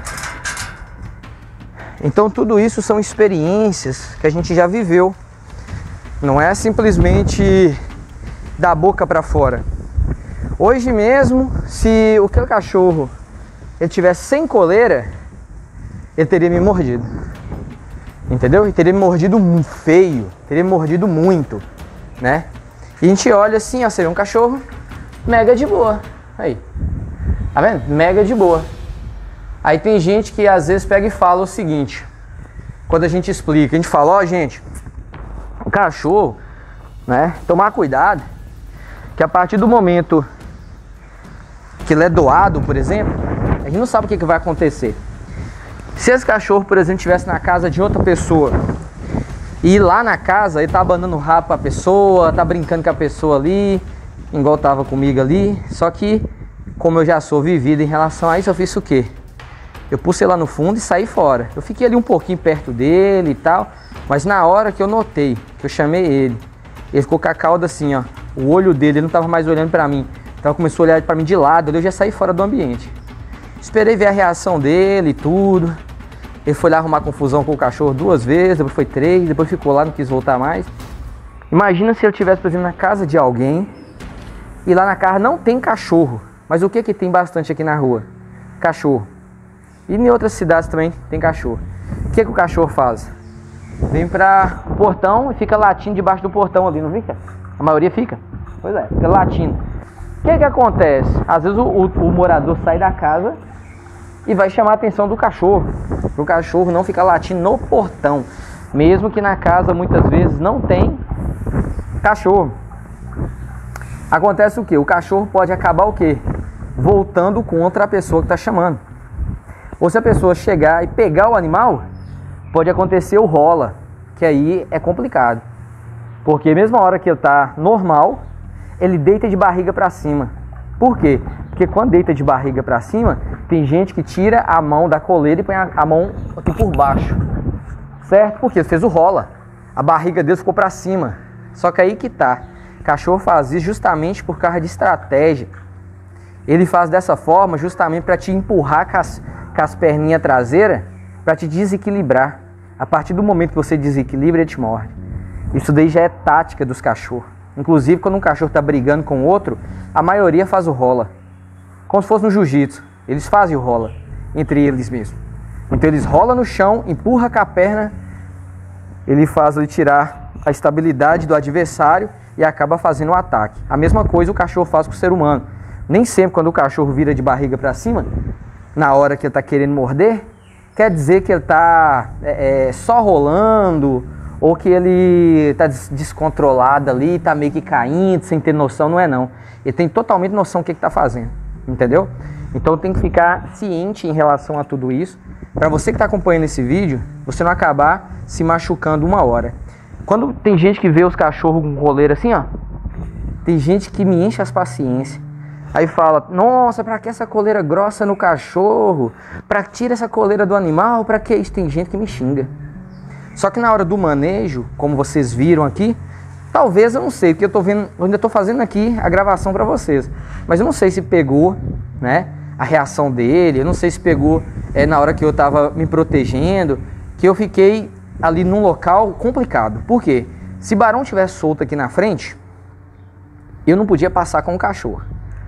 Então tudo isso são experiências que a gente já viveu. Não é simplesmente da boca pra fora. Hoje mesmo, se o que cachorro ele tivesse sem coleira, ele teria me mordido. Entendeu? Ele teria me mordido feio, teria me mordido muito, né? E a gente olha assim, ó, seria um cachorro mega de boa. Aí, tá vendo? Mega de boa. Aí tem gente que às vezes pega e fala o seguinte, quando a gente explica, a gente fala, ó, gente, o cachorro, né, tomar cuidado, que a partir do momento que ele é doado, por exemplo, a gente não sabe o que, que vai acontecer. Se esse cachorro, por exemplo, estivesse na casa de outra pessoa, e lá na casa ele tá abanando o rabo pra pessoa, tá brincando com a pessoa ali, igual tava comigo ali, só que como eu já sou vivido em relação a isso, eu fiz o quê? Eu pulsei lá no fundo e saí fora. Eu fiquei ali um pouquinho perto dele e tal, mas na hora que eu notei, que eu chamei ele, ele ficou com a cauda assim, ó, o olho dele, ele não tava mais olhando pra mim, então começou a olhar pra mim de lado, eu já saí fora do ambiente. Esperei ver a reação dele e tudo. Ele foi lá arrumar confusão com o cachorro duas vezes, depois foi três, depois ficou lá, não quis voltar mais. Imagina se ele estivesse, por exemplo, na casa de alguém, e lá na casa não tem cachorro. Mas o que que tem bastante aqui na rua? Cachorro. E em outras cidades também tem cachorro. O que que o cachorro faz? Vem para o portão e fica latindo debaixo do portão ali, não fica? A maioria fica? Pois é, fica latindo. O que que acontece? Às vezes o, o, o morador sai da casa e vai chamar a atenção do cachorro, para o cachorro não ficar latindo no portão, mesmo que na casa muitas vezes não tem cachorro. Acontece o que? O cachorro pode acabar o quê? Voltando contra a pessoa que está chamando. Ou se a pessoa chegar e pegar o animal, pode acontecer o rola, que aí é complicado. Porque mesmo a hora que ele está normal, ele deita de barriga para cima. Por quê? Porque quando deita de barriga para cima, tem gente que tira a mão da coleira e põe a, a mão aqui por baixo. Certo? Porque ele fez o rola. A barriga dele ficou para cima. Só que aí que tá. O cachorro faz isso justamente por causa de estratégia. Ele faz dessa forma justamente para te empurrar com as, com as perninhas traseiras, para te desequilibrar. A partir do momento que você desequilibra, ele te morde. Isso daí já é tática dos cachorros. Inclusive, quando um cachorro está brigando com o outro, a maioria faz o rola. Como se fosse no jiu-jitsu. Eles fazem o rola entre eles mesmos. Então eles rolam no chão, empurra com a perna, ele faz ele tirar a estabilidade do adversário e acaba fazendo o ataque. A mesma coisa o cachorro faz com o ser humano. Nem sempre quando o cachorro vira de barriga para cima, na hora que ele está querendo morder, quer dizer que ele está é, é, só rolando, ou que ele está descontrolado ali, está meio que caindo, sem ter noção. Não é não. Ele tem totalmente noção do que está fazendo, entendeu? Então tem que ficar ciente em relação a tudo isso, para você que está acompanhando esse vídeo, você não acabar se machucando uma hora. Quando tem gente que vê os cachorros com coleira assim, ó, tem gente que me enche as paciências. Aí fala, nossa, pra que essa coleira grossa no cachorro? Pra que tira essa coleira do animal? Pra que isso? Tem gente que me xinga. Só que na hora do manejo, como vocês viram aqui, talvez, eu não sei, porque eu tô vendo, eu ainda tô fazendo aqui a gravação pra vocês. Mas eu não sei se pegou, né, a reação dele, eu não sei se pegou é, na hora que eu tava me protegendo, que eu fiquei ali num local complicado. Por quê? Se Barão tivesse solto aqui na frente, eu não podia passar com o cachorro.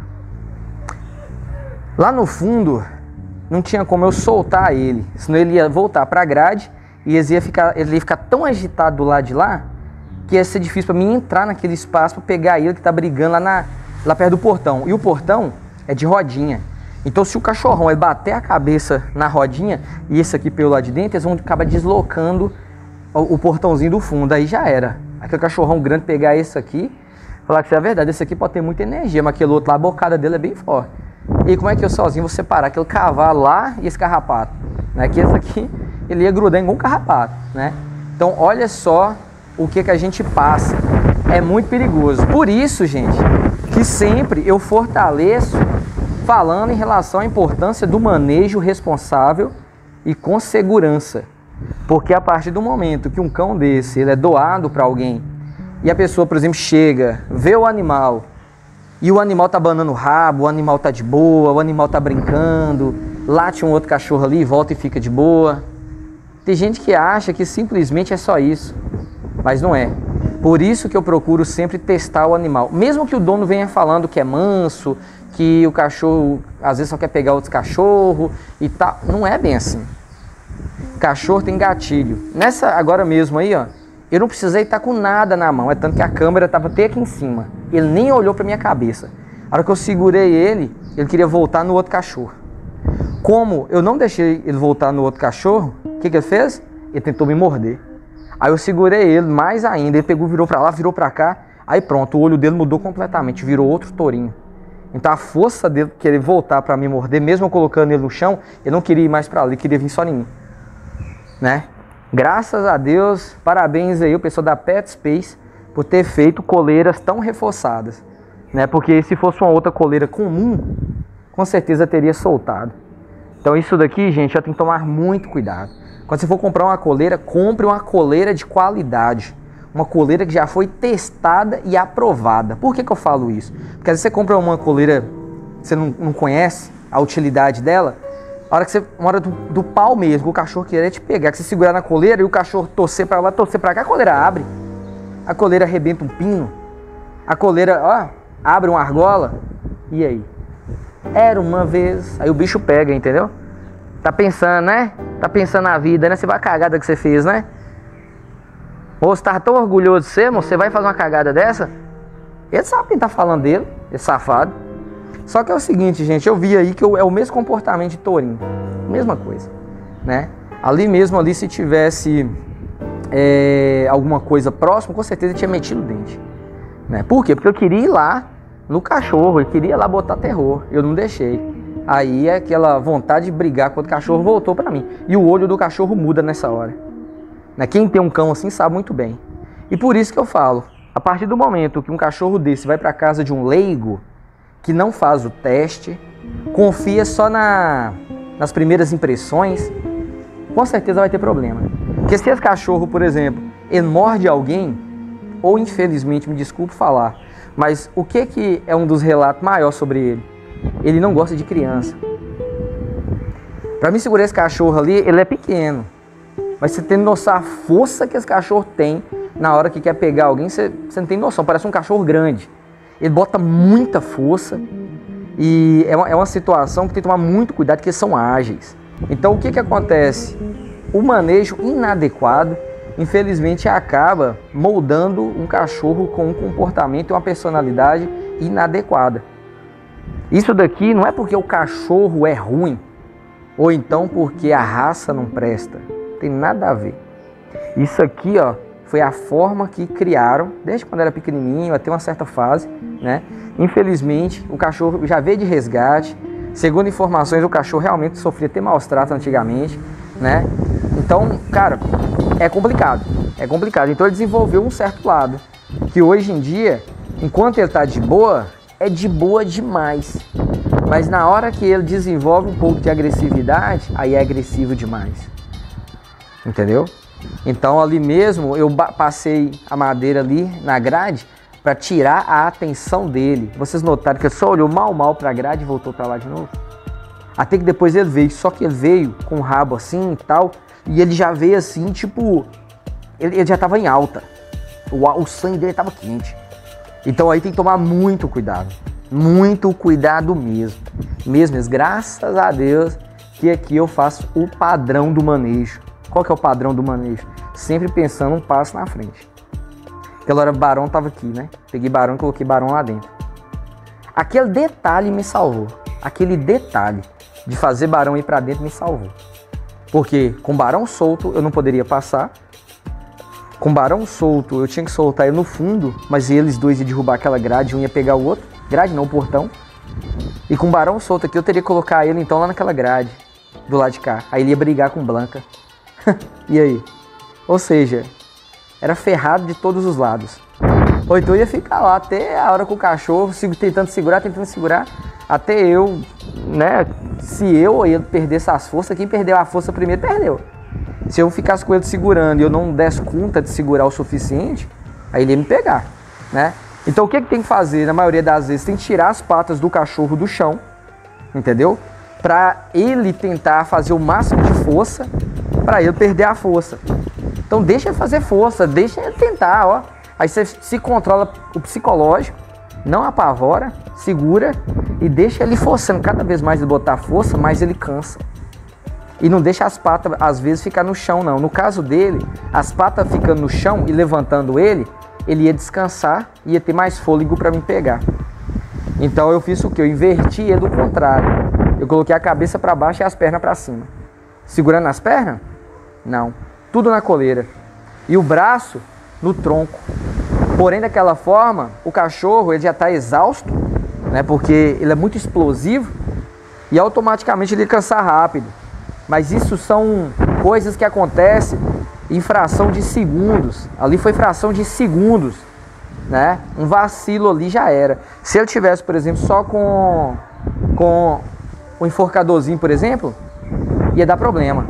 Lá no fundo, não tinha como eu soltar ele, senão ele ia voltar para a grade e ele ia, ficar, ele ia ficar tão agitado do lado de lá que ia ser difícil para mim entrar naquele espaço para pegar ele que está brigando lá, na, lá perto do portão. E o portão é de rodinha. Então se o cachorrão ele bater a cabeça na rodinha e esse aqui pelo lado de dentro, eles vão acabar deslocando o, o portãozinho do fundo. Aí já era. Aquele cachorrão grande pegar esse aqui, falar que isso é verdade, esse aqui pode ter muita energia, mas aquele outro lá, a bocada dele é bem forte. E como é que eu sozinho vou separar aquele cavalo lá e esse carrapato? Né? Que esse aqui, ele ia grudar igual um carrapato, né? Então olha só o que, que a gente passa. É muito perigoso. Por isso, gente, que sempre eu fortaleço falando em relação à importância do manejo responsável e com segurança. Porque a partir do momento que um cão desse ele é doado para alguém e a pessoa, por exemplo, chega, vê o animal e o animal tá banando o rabo, o animal tá de boa, o animal tá brincando, late um outro cachorro ali, volta e fica de boa. Tem gente que acha que simplesmente é só isso, mas não é. Por isso que eu procuro sempre testar o animal. Mesmo que o dono venha falando que é manso, que o cachorro às vezes só quer pegar outros cachorros e tal, não é bem assim. Cachorro tem gatilho. Nessa agora mesmo aí, ó, eu não precisei estar com nada na mão, é tanto que a câmera estava até aqui em cima. Ele nem olhou para minha cabeça. A hora que eu segurei ele, ele queria voltar no outro cachorro. Como eu não deixei ele voltar no outro cachorro, o que, que ele fez? Ele tentou me morder. Aí eu segurei ele mais ainda, ele pegou, virou para lá, virou para cá. Aí pronto, o olho dele mudou completamente, virou outro tourinho. Então a força dele querer voltar para me morder, mesmo eu colocando ele no chão, ele não queria ir mais para lá, ele queria vir só em mim. Né? Graças a Deus, parabéns aí o pessoal da Pet Space por ter feito coleiras tão reforçadas, né? Porque se fosse uma outra coleira comum, com certeza teria soltado. Então isso daqui, gente, já tem que tomar muito cuidado. Quando você for comprar uma coleira, compre uma coleira de qualidade. Uma coleira que já foi testada e aprovada. Por que que eu falo isso? Porque às vezes você compra uma coleira, você não, não conhece a utilidade dela. A hora que você, uma hora do, do pau mesmo, o cachorro querer te pegar, que você segurar na coleira e o cachorro torcer para lá, torcer para cá, a coleira abre. A coleira arrebenta um pino. A coleira, ó, abre uma argola. E aí? Era uma vez. Aí o bicho pega, entendeu? Tá pensando, né? Tá pensando na vida, né? Você vai a cagada que você fez, né? Ou você tá tão orgulhoso de você, irmão, você vai fazer uma cagada dessa? Ele sabe quem tá falando dele, esse safado. Só que é o seguinte, gente, eu vi aí que é o mesmo comportamento de tourinho, mesma coisa, né? Ali mesmo, ali se tivesse é, alguma coisa próxima, com certeza tinha metido o dente, né? Por quê? Porque eu queria ir lá no cachorro, eu queria ir lá botar terror, eu não deixei. Aí aquela vontade de brigar com o cachorro voltou pra mim. E o olho do cachorro muda nessa hora, né? Quem tem um cão assim sabe muito bem. E por isso que eu falo, a partir do momento que um cachorro desse vai pra casa de um leigo, que não faz o teste, confia só na, nas primeiras impressões, com certeza vai ter problema. Porque se esse cachorro, por exemplo, ele morde alguém, ou infelizmente, me desculpe falar, mas o que, que é um dos relatos maiores sobre ele? Ele não gosta de criança. Para mim segurar esse cachorro ali, ele é pequeno, mas você tem noção da força que esse cachorro tem na hora que quer pegar alguém, você, você não tem noção, parece um cachorro grande. Ele bota muita força e é uma, é uma situação que tem que tomar muito cuidado, porque eles são ágeis. Então o que, que acontece? O manejo inadequado, infelizmente, acaba moldando um cachorro com um comportamento e uma personalidade inadequada. Isso daqui não é porque o cachorro é ruim, ou então porque a raça não presta. Não tem nada a ver. Isso aqui, ó, foi a forma que criaram, desde quando era pequenininho, até uma certa fase, né? Infelizmente, o cachorro já veio de resgate. Segundo informações, o cachorro realmente sofria até maus tratos antigamente, né? Então, cara, é complicado, é complicado. Então ele desenvolveu um certo lado, que hoje em dia, enquanto ele tá de boa, é de boa demais. Mas na hora que ele desenvolve um pouco de agressividade, aí é agressivo demais. Entendeu? Então ali mesmo eu passei a madeira ali na grade para tirar a atenção dele. Vocês notaram que ele só olhou mal mal para a grade e voltou para lá de novo? Até que depois ele veio, só que ele veio com o rabo assim e tal, e ele já veio assim, tipo, ele, ele já estava em alta. O, o sangue dele estava quente. Então aí tem que tomar muito cuidado. Muito cuidado mesmo. Mesmo, mas graças a Deus que aqui eu faço o padrão do manejo. Qual que é o padrão do manejo? Sempre pensando um passo na frente. Aquela hora o Barão tava aqui, né? Peguei Barão e coloquei Barão lá dentro. Aquele detalhe me salvou. Aquele detalhe de fazer Barão ir pra dentro me salvou. Porque com Barão solto eu não poderia passar. Com Barão solto eu tinha que soltar ele no fundo, mas eles dois iam derrubar aquela grade, um ia pegar o outro. Grade não, o portão. E com Barão solto aqui eu teria que colocar ele então lá naquela grade, do lado de cá. Aí ele ia brigar com Blanca. E aí? Ou seja, era ferrado de todos os lados. Ou então eu ia ficar lá até a hora com o cachorro, tentando segurar, tentando segurar, até eu, né? Se eu ou ele perdesse as forças, quem perdeu a força primeiro perdeu. Se eu ficasse com ele segurando e eu não desse conta de segurar o suficiente, aí ele ia me pegar, né? Então o que, que tem que fazer? Na maioria das vezes tem que tirar as patas do cachorro do chão, entendeu? Para ele tentar fazer o máximo de força, para ele perder a força. Então deixa ele fazer força, deixa ele tentar, ó. Aí você se controla o psicológico, não apavora, segura e deixa ele forçando. Cada vez mais ele botar força, mais ele cansa. E não deixa as patas, às vezes, ficar no chão, não. No caso dele, as patas ficando no chão e levantando ele, ele ia descansar e ia ter mais fôlego para me pegar. Então eu fiz o que? Eu inverti ele do contrário. Eu coloquei a cabeça para baixo e as pernas para cima. Segurando as pernas? Não. Tudo na coleira. E o braço no tronco. Porém, daquela forma, o cachorro ele já está exausto, né? Porque ele é muito explosivo e automaticamente ele cansa rápido. Mas isso são coisas que acontecem em fração de segundos. Ali foi fração de segundos, né? Um vacilo ali já era. Se ele tivesse, por exemplo, só com, com o enforcadorzinho, por exemplo, ia dar problema.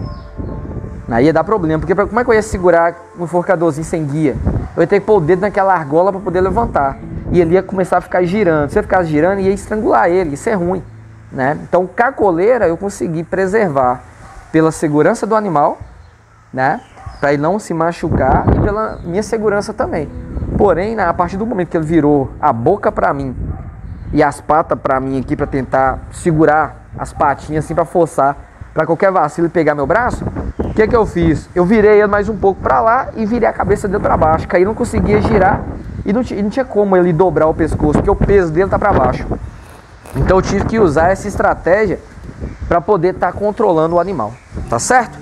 Aí ia dar problema, porque como é que eu ia segurar um enforcadorzinho sem guia? Eu ia ter que pôr o dedo naquela argola para poder levantar. E ele ia começar a ficar girando. Se ele ficasse girando, ia estrangular ele. Isso é ruim, né? Então, com a coleira, eu consegui preservar pela segurança do animal, né? Para ele não se machucar e pela minha segurança também. Porém, a partir do momento que ele virou a boca para mim e as patas para mim aqui para tentar segurar as patinhas assim para forçar para qualquer vacilo e pegar meu braço, o que que eu fiz? Eu virei ele mais um pouco para lá e virei a cabeça dele para baixo, que aí não conseguia girar e não, e não tinha como ele dobrar o pescoço, porque o peso dele tá para baixo. Então eu tive que usar essa estratégia para poder estar tá controlando o animal, tá certo?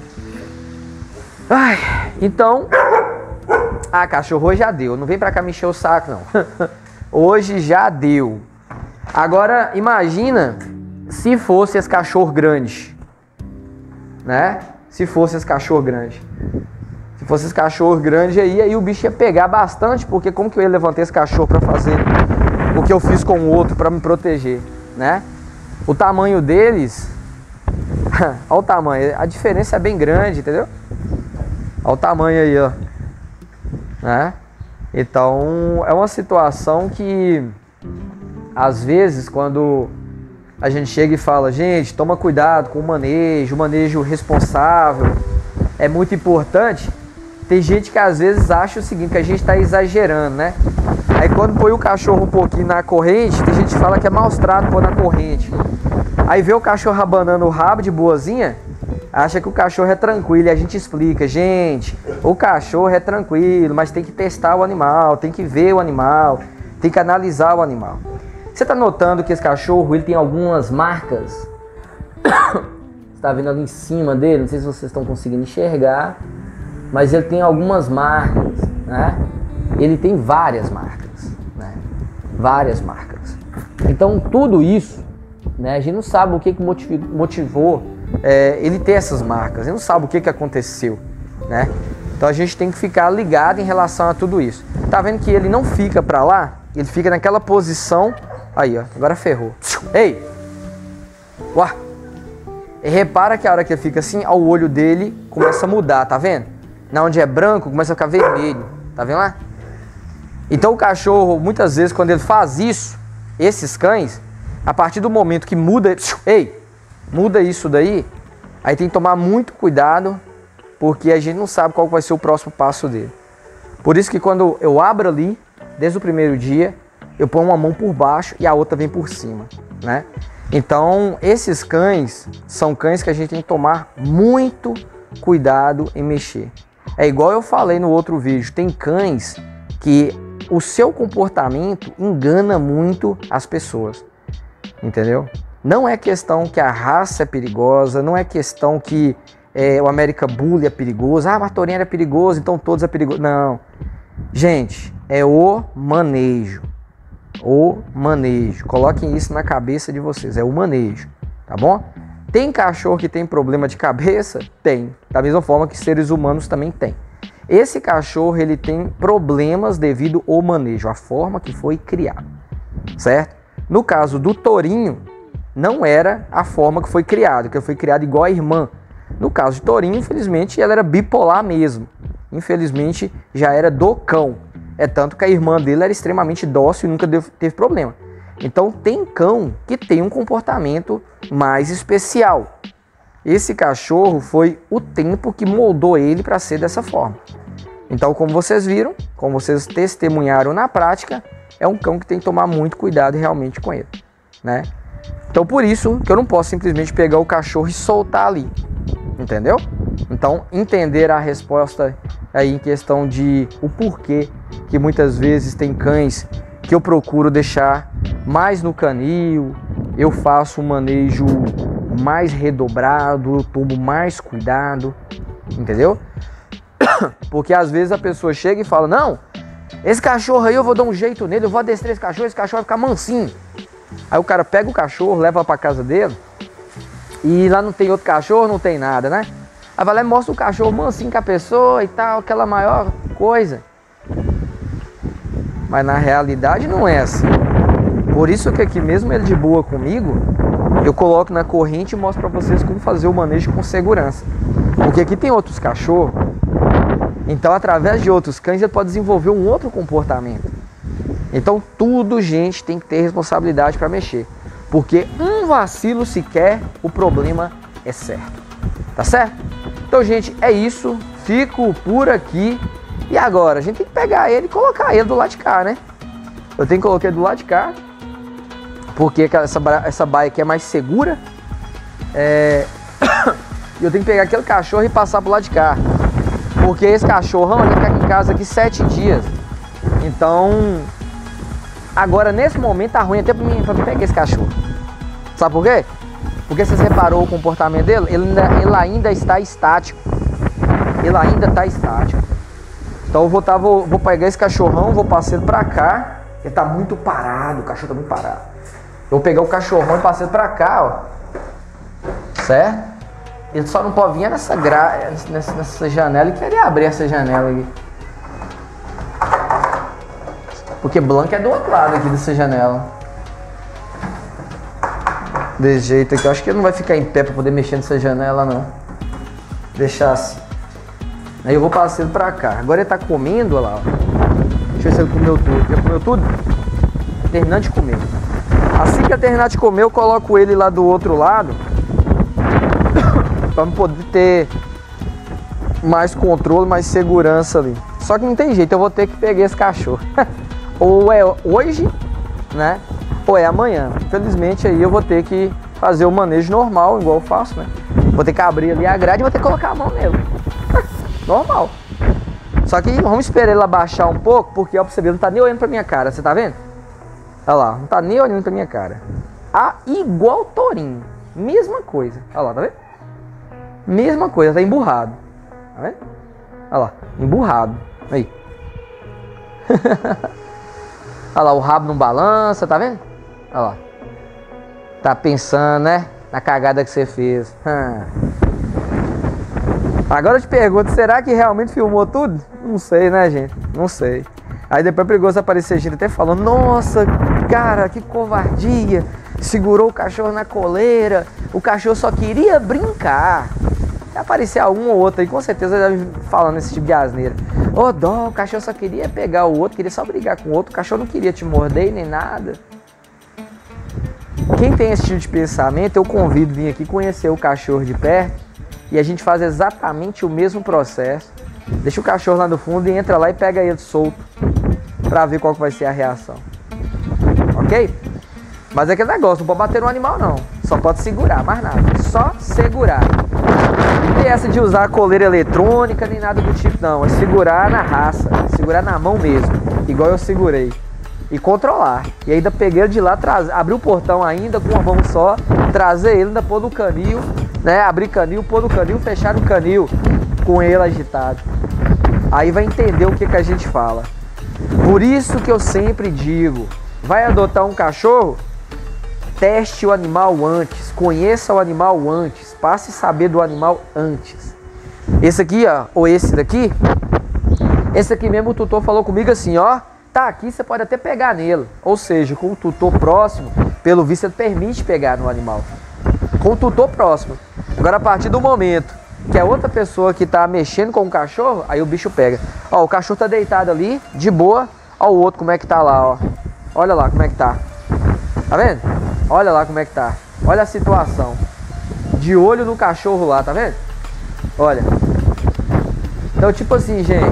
Ai, então, ah, cachorro, hoje já deu, não vem pra cá me encher o saco não. Hoje já deu. Agora imagina se fosse esse cachorro grande, né? Se fosse esse cachorro grande. Se fosse esse cachorro grande aí, aí o bicho ia pegar bastante, porque como que eu ia levantar esse cachorro para fazer o que eu fiz com o outro para me proteger, né? O tamanho deles, olha o tamanho, a diferença é bem grande, entendeu? Olha o tamanho aí, ó, né? Então é uma situação que às vezes quando a gente chega e fala, gente, toma cuidado com o manejo, o manejo responsável é muito importante. Tem gente que às vezes acha o seguinte, que a gente está exagerando, né? Aí quando põe o cachorro um pouquinho na corrente, tem gente que fala que é maus trato pôr na corrente. Aí vê o cachorro abanando o rabo de boazinha, acha que o cachorro é tranquilo. E a gente explica, gente, o cachorro é tranquilo, mas tem que testar o animal, tem que ver o animal, tem que analisar o animal. Você está notando que esse cachorro ele tem algumas marcas? Você está vendo ali em cima dele, não sei se vocês estão conseguindo enxergar, mas ele tem algumas marcas, né? Ele tem várias marcas, né? Várias marcas. Então tudo isso, né? A gente não sabe o que, que motivou, motivou é, ele ter essas marcas. A gente não sabe o que, que aconteceu, né? Então a gente tem que ficar ligado em relação a tudo isso. Tá vendo que ele não fica para lá? Ele fica naquela posição. Aí, ó. Agora ferrou. Ei! Uá! E repara que a hora que ele fica assim, ó, o olho dele começa a mudar, tá vendo? Na onde é branco, começa a ficar vermelho. Tá vendo lá? Então o cachorro, muitas vezes, quando ele faz isso, esses cães, a partir do momento que muda, ei, muda isso daí, aí tem que tomar muito cuidado, porque a gente não sabe qual vai ser o próximo passo dele. Por isso que quando eu abro ali, desde o primeiro dia, eu ponho uma mão por baixo e a outra vem por cima, né? Então, esses cães são cães que a gente tem que tomar muito cuidado em mexer. É igual eu falei no outro vídeo, tem cães que o seu comportamento engana muito as pessoas, entendeu? Não é questão que a raça é perigosa, não é questão que é, o American Bully é perigoso, ah, Martorinha é perigoso, então todos é perigoso. Não, gente, é o manejo, o manejo, coloquem isso na cabeça de vocês, é o manejo, tá bom? Tem cachorro que tem problema de cabeça? Tem. Da mesma forma que seres humanos também tem. Esse cachorro ele tem problemas devido ao manejo, a forma que foi criado, certo? No caso do Torinho, não era a forma que foi criado, que foi criado igual a irmã. No caso de Torinho, infelizmente, ela era bipolar mesmo. Infelizmente, já era do cão. É tanto que a irmã dele era extremamente dócil e nunca teve problema. Então tem cão que tem um comportamento mais especial. Esse cachorro foi o tempo que moldou ele para ser dessa forma. Então, como vocês viram, como vocês testemunharam na prática, é um cão que tem que tomar muito cuidado realmente com ele, né? Então por isso que eu não posso simplesmente pegar o cachorro e soltar ali, entendeu? Então entender a resposta aí em questão de o porquê que muitas vezes tem cães que eu procuro deixar mais no canil, eu faço um manejo mais redobrado, eu tomo mais cuidado, entendeu? Porque às vezes a pessoa chega e fala, não, esse cachorro aí eu vou dar um jeito nele, eu vou adestrar esse cachorro, esse cachorro vai ficar mansinho. Aí o cara pega o cachorro, leva pra casa dele e lá não tem outro cachorro, não tem nada, né? Aí vai lá e mostra o cachorro mansinho com a pessoa e tal, aquela maior coisa. Mas na realidade não é assim. Por isso que aqui mesmo ele de boa comigo, eu coloco na corrente e mostro pra vocês como fazer o manejo com segurança. Porque aqui tem outros cachorros, então através de outros cães ele pode desenvolver um outro comportamento. Então tudo, gente, tem que ter responsabilidade para mexer. Porque um vacilo sequer, o problema é certo. Tá certo? Então, gente, é isso. Fico por aqui. E agora, a gente tem que pegar ele e colocar ele do lado de cá, né? Eu tenho que colocar ele do lado de cá, porque essa, essa baia aqui é mais segura. É... E eu tenho que pegar aquele cachorro e passar pro lado de cá. Porque esse cachorrão vai ficar aqui em casa aqui sete dias. Então, agora nesse momento tá ruim até pra mim, pra mim pegar esse cachorro. Sabe por quê? Porque você reparou o comportamento dele? Ele ainda, ele ainda está estático. Ele ainda está estático. Então eu vou, tá, vou, vou pegar esse cachorrão, vou passar ele pra cá. Ele tá muito parado, o cachorro tá muito parado. Eu vou pegar o cachorrão e passar ele pra cá, ó. Certo? Ele só não pode vir nessa, gra... nessa, nessa janela e querer abrir essa janela aqui. Porque Blanca é do outro lado aqui dessa janela. Desse jeito aqui. Eu acho que ele não vai ficar em pé pra poder mexer nessa janela, não. Deixar assim. Aí eu vou passar ele pra cá. Agora ele tá comendo, olha lá, ó. Deixa eu ver se ele comeu tudo. Já comeu tudo? Terminando de comer. Assim que eu terminar de comer, eu coloco ele lá do outro lado. Pra poder ter mais controle, mais segurança ali. Só que não tem jeito, eu vou ter que pegar esse cachorro. Ou é hoje, né? Ou é amanhã. Infelizmente aí eu vou ter que fazer o manejo normal, igual eu faço, né? Vou ter que abrir ali a grade e vou ter que colocar a mão nele. Normal. Só que vamos esperar ele abaixar um pouco, porque ó, pra você ver, não tá nem olhando pra minha cara, você tá vendo? Olha lá, não tá nem olhando pra minha cara. Ah, igual tourinho. Mesma coisa. Olha lá, tá vendo? Mesma coisa, tá emburrado. Tá vendo? Olha lá, emburrado. Aí. Olha lá, o rabo não balança, tá vendo? Olha lá. Tá pensando, né? Na cagada que você fez. Agora eu te pergunto, será que realmente filmou tudo? Não sei, né, gente? Não sei. Aí depois é perigoso aparecer gente até falando: nossa, cara, que covardia. Segurou o cachorro na coleira. O cachorro só queria brincar. Vai aparecer algum ou outro aí, com certeza deve falando esse tipo de asneira. Ô, oh, dó, o cachorro só queria pegar o outro, queria só brigar com o outro. O cachorro não queria te morder nem nada. Quem tem esse tipo de pensamento, eu convido a vir aqui conhecer o cachorro de perto. E a gente faz exatamente o mesmo processo. Deixa o cachorro lá no fundo e entra lá e pega ele solto. Pra ver qual que vai ser a reação. Ok? Mas é aquele negócio, não pode bater no animal não. Só pode segurar, mais nada. Só segurar. Não tem essa de usar coleira eletrônica nem nada do tipo não. É segurar na raça. Segurar na mão mesmo. Igual eu segurei. E controlar. E ainda peguei ele de lá, trazer, abrir o portão ainda com uma mão só. Trazer ele, ainda pôr no canil. Né? Abrir canil, pôr no canil, fechar no canil. Com ele agitado. Aí vai entender o que, que a gente fala. Por isso que eu sempre digo: vai adotar um cachorro? Teste o animal antes, conheça o animal antes, passe a saber do animal antes. Esse aqui, ó, ou esse daqui, esse aqui mesmo o tutor falou comigo assim, ó, tá aqui, você pode até pegar nele. Ou seja, com o tutor próximo, pelo visto ele permite pegar no animal. Com o tutor próximo. Agora a partir do momento que é outra pessoa que tá mexendo com o cachorro, aí o bicho pega. Ó, o cachorro tá deitado ali, de boa, ó o outro como é que tá lá, ó. Olha lá como é que tá. Tá vendo? Olha lá como é que tá. Olha a situação. De olho no cachorro lá, tá vendo? Olha. Então, tipo assim, gente.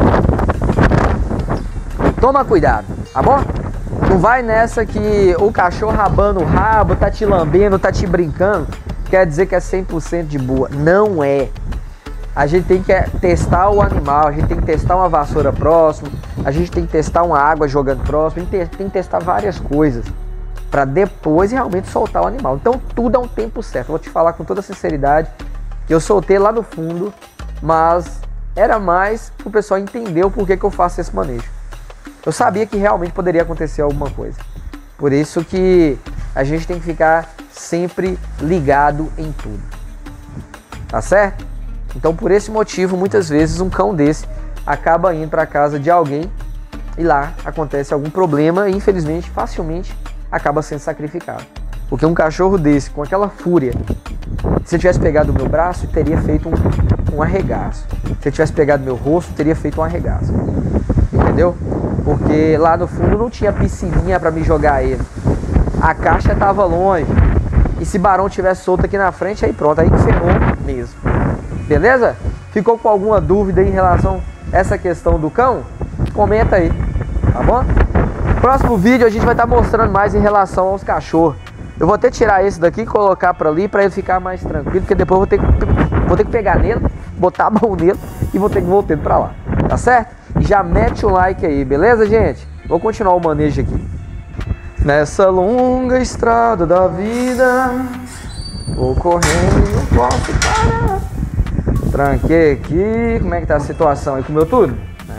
Toma cuidado, tá bom? Não vai nessa que o cachorro rabando o rabo, tá te lambendo, tá te brincando. Quer dizer que é cem por cento de boa. Não é. A gente tem que testar o animal, a gente tem que testar uma vassoura próximo, a gente tem que testar uma água jogando próximo, a gente tem que testar várias coisas. Para depois realmente soltar o animal. Então tudo é um tempo certo. Vou te falar com toda sinceridade que eu soltei lá no fundo, mas era mais para o pessoal entender o porquê que eu faço esse manejo. Eu sabia que realmente poderia acontecer alguma coisa. Por isso que a gente tem que ficar sempre ligado em tudo. Tá certo? Então por esse motivo, muitas vezes um cão desse acaba indo para casa de alguém e lá acontece algum problema e infelizmente, facilmente acaba sendo sacrificado. Porque um cachorro desse, com aquela fúria, se eu tivesse pegado o meu braço, teria feito um, um arregaço. Se eu tivesse pegado meu rosto, teria feito um arregaço. Entendeu? Porque lá no fundo não tinha piscininha para me jogar ele. A caixa estava longe. E se Barão tivesse solto aqui na frente, aí pronto, aí ferrou mesmo. Beleza? Ficou com alguma dúvida em relação a essa questão do cão? Comenta aí, tá bom? Próximo vídeo a gente vai estar mostrando mais em relação aos cachorros. Eu vou até tirar esse daqui e colocar para ali para ele ficar mais tranquilo, porque depois eu vou ter que, vou ter que pegar nele, botar a mão nele e vou ter que voltar para lá, tá certo? E já mete o like aí, beleza, gente? Vou continuar o manejo aqui. Nessa longa estrada da vida, vou correndo e não posso parar. Tranquei aqui. Como é que tá a situação aí? Comeu tudo?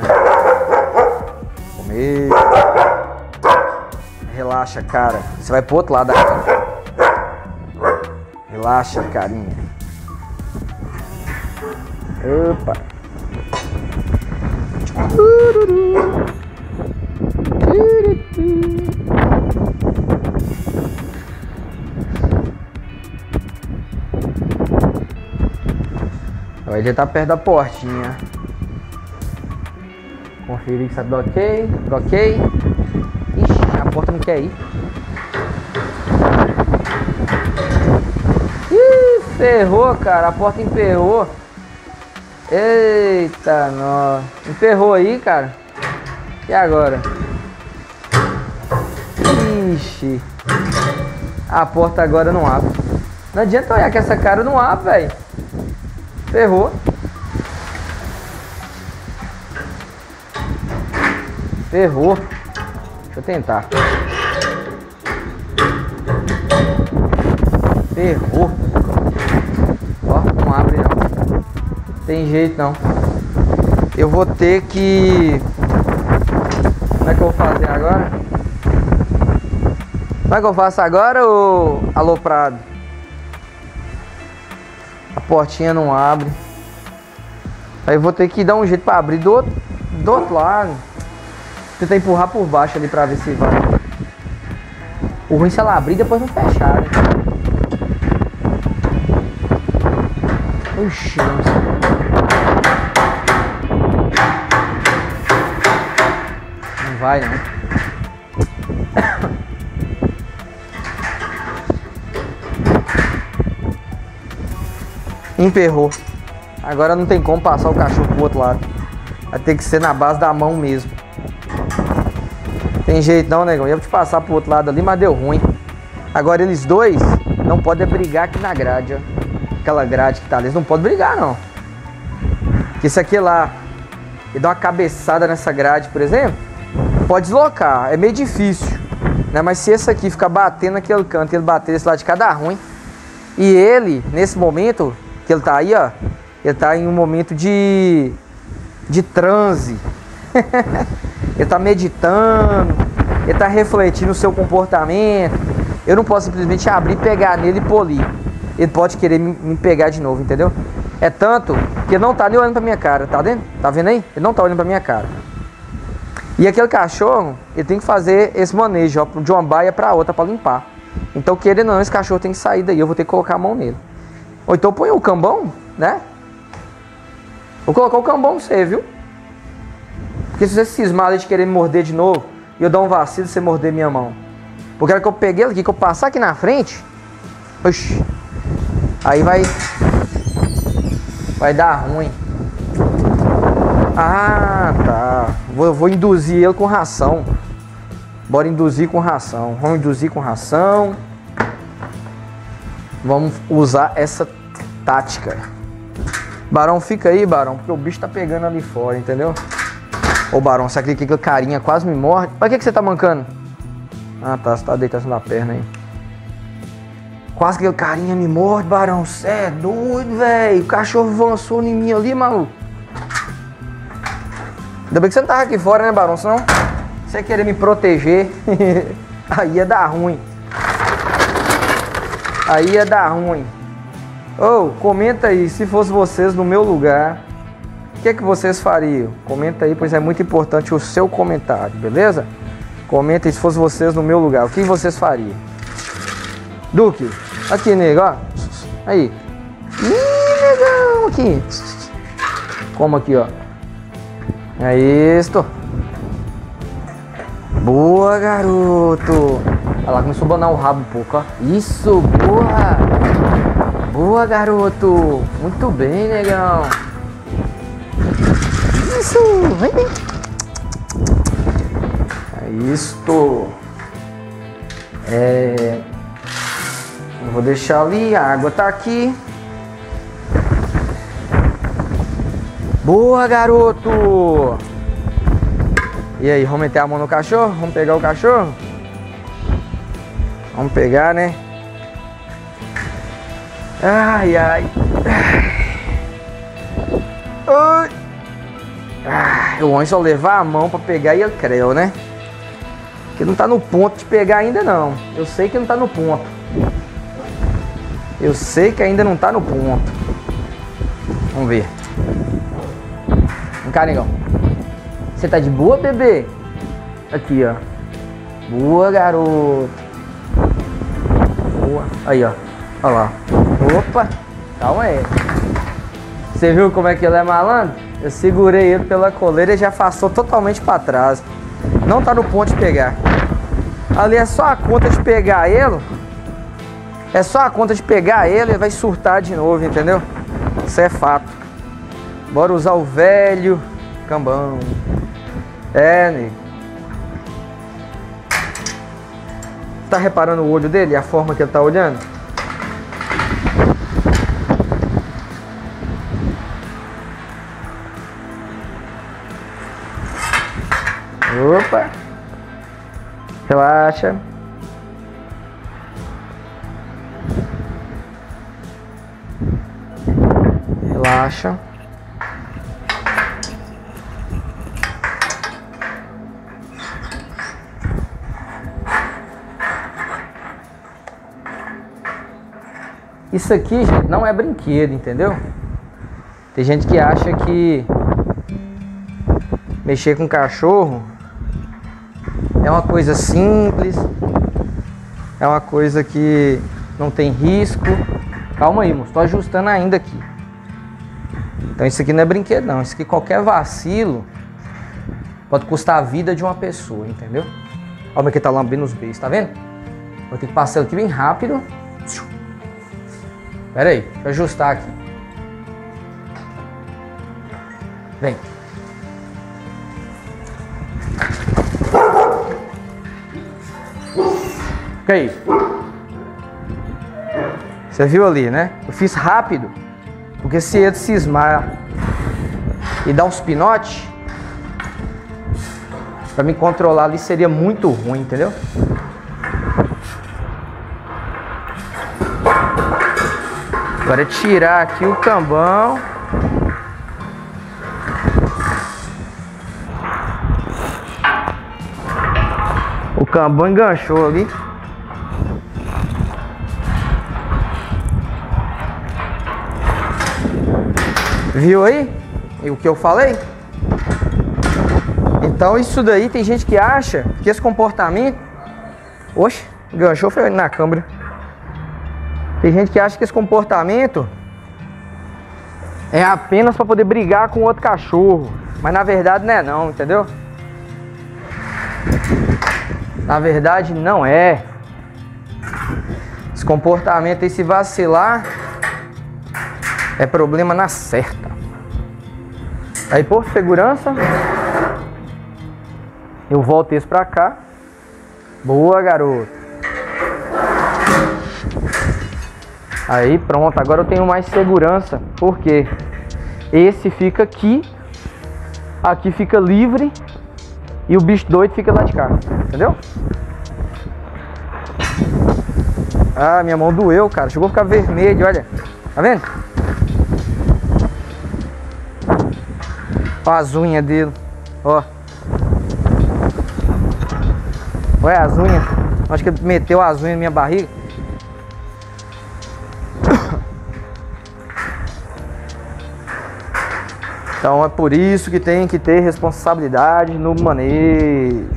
É. Comer. Relaxa, cara. Você vai pro outro lado da cara. Relaxa, carinha. Opa. Ele já tá perto da portinha. Conferir se tá do ok. Do ok. Ixi, a porta não quer ir. Ih, ferrou, cara. A porta emperrou. Eita, nó. Emperrou aí, cara. E agora? Ixi. A porta agora não abre. Não adianta olhar que essa cara não abre, velho. Ferrou. Ferrou. Deixa eu tentar. Ferrou. Ó, não abre não. Tem jeito não. Eu vou ter que... Como é que eu vou fazer agora? Como é que eu faço agora, ô aloprado? A portinha não abre. Aí eu vou ter que dar um jeito pra abrir do outro, do outro lado. Tentar empurrar por baixo ali pra ver se vai. O ruim se ela abrir e depois não fechar, né? Oxi, não vai não. Emperrou. Agora não tem como passar o cachorro pro outro lado. Vai ter que ser na base da mão mesmo. Tem jeito não, negão. Eu ia te passar pro outro lado ali, mas deu ruim. Agora eles dois não podem brigar aqui na grade, ó. Aquela grade que tá ali. Eles não podem brigar, não. Porque se aqui lá e dá uma cabeçada nessa grade, por exemplo, pode deslocar. É meio difícil, né? Mas se esse aqui ficar batendo naquele canto e ele bater desse lado de cá, dá ruim. E ele, nesse momento que ele tá aí, ó, ele tá em um momento de de transe. Ele tá meditando, ele tá refletindo o seu comportamento. Eu não posso simplesmente abrir, pegar nele e polir. Ele pode querer me, me pegar de novo, entendeu? É tanto que ele não tá nem olhando pra minha cara, tá vendo? Tá vendo aí? Ele não tá olhando pra minha cara. E aquele cachorro, ele tem que fazer esse manejo, ó, de uma baia pra outra pra limpar. Então, querendo ou não, esse cachorro tem que sair daí. Eu vou ter que colocar a mão nele. Ou então põe o cambão, né? Vou colocar o cambão pra você, viu? Porque se você cismar de querer me morder de novo, e eu dar um vacilo, você morder minha mão. Porque a hora que eu peguei ele aqui, que eu passar aqui na frente, oxi, aí vai... Vai dar ruim. Ah, tá. Vou, vou induzir ele com ração. Bora induzir com ração. Vamos induzir com ração. Vamos usar essa tática. Barão, fica aí, Barão, porque o bicho tá pegando ali fora, entendeu? Ô, Barão, você acredita que aquele carinha quase me morde? Pra que que você tá mancando? Ah, tá, você tá deitado na perna aí. Quase que aquele carinha me morde, Barão. Cê é doido, velho. O cachorro avançou em mim ali, maluco. Ainda bem que você não tava aqui fora, né, Barão? Senão você ia querer me proteger. Aí ia dar ruim. Aí ia dar ruim. Ô, oh, comenta aí, se fosse vocês no meu lugar, o que é que vocês fariam? Comenta aí, pois é muito importante o seu comentário, beleza? Comenta aí se fosse vocês no meu lugar, o que vocês fariam? Duque, aqui, nego, ó. Aí. Ih, negão, aqui. Como aqui, ó. É isso. Boa, garoto. Olha lá, começou a banar o rabo um pouco, ó. Isso, boa. Boa, garoto. Muito bem, negão. Isso, vem, vem. É isto. É... Eu vou deixar ali, a água tá aqui. Boa, garoto. E aí, vamos meter a mão no cachorro? Vamos pegar o cachorro? Vamos pegar, né? Ai, ai. Ai. Ah, o ruim só levar a mão pra pegar e ele creu, né? Que não tá no ponto de pegar ainda não. Eu sei que não tá no ponto. Eu sei que ainda não tá no ponto. Vamos ver. Vem cá, negão. Você tá de boa, bebê? Aqui, ó. Boa, garoto. Boa. Aí, ó. Olha lá. Opa. Calma aí. Você viu como é que ele é malandro? Eu segurei ele pela coleira e já afastou totalmente para trás. Não tá no ponto de pegar. Ali é só a conta de pegar ele. É só a conta de pegar ele e vai surtar de novo, entendeu? Isso é fato. Bora usar o velho cambão. É, nego. Tá reparando o olho dele? A forma que ele tá olhando? Opa! Relaxa. Relaxa. Isso aqui, gente, não é brinquedo, entendeu? Tem gente que acha que mexer com cachorro é uma coisa simples, é uma coisa que não tem risco. Calma aí, moço, tô ajustando ainda aqui. Então isso aqui não é brinquedo não, isso aqui qualquer vacilo pode custar a vida de uma pessoa, entendeu? Olha como é que tá lambendo os beijos, tá vendo? Vou ter que passar aqui bem rápido. Pera aí, deixa eu ajustar aqui. Vem. Fica aí. Você viu ali, né? Eu fiz rápido, porque se ele cismar e dar uns pinotes, pra me controlar ali seria muito ruim, entendeu? Agora é tirar aqui o cambão. O cambão enganchou ali. Viu aí o que eu falei? Então isso daí tem gente que acha que esse comportamento... Oxe, enganchou foi na câmera. Tem gente que acha que esse comportamento é apenas para poder brigar com outro cachorro. Mas na verdade não é não, entendeu? Na verdade não é. Esse comportamento aí, se vacilar, é problema na certa. Aí por segurança, eu volto esse pra cá. Boa, garoto. Aí pronto, agora eu tenho mais segurança. Porque esse fica aqui, aqui fica livre e o bicho doido fica lá de cá, entendeu? Ah, minha mão doeu, cara. Chegou a ficar vermelho, olha. Tá vendo? Olha as unhas dele. Ó. Olha as unhas. Acho que ele meteu as unhas na minha barriga. Então é por isso que tem que ter responsabilidade no manejo.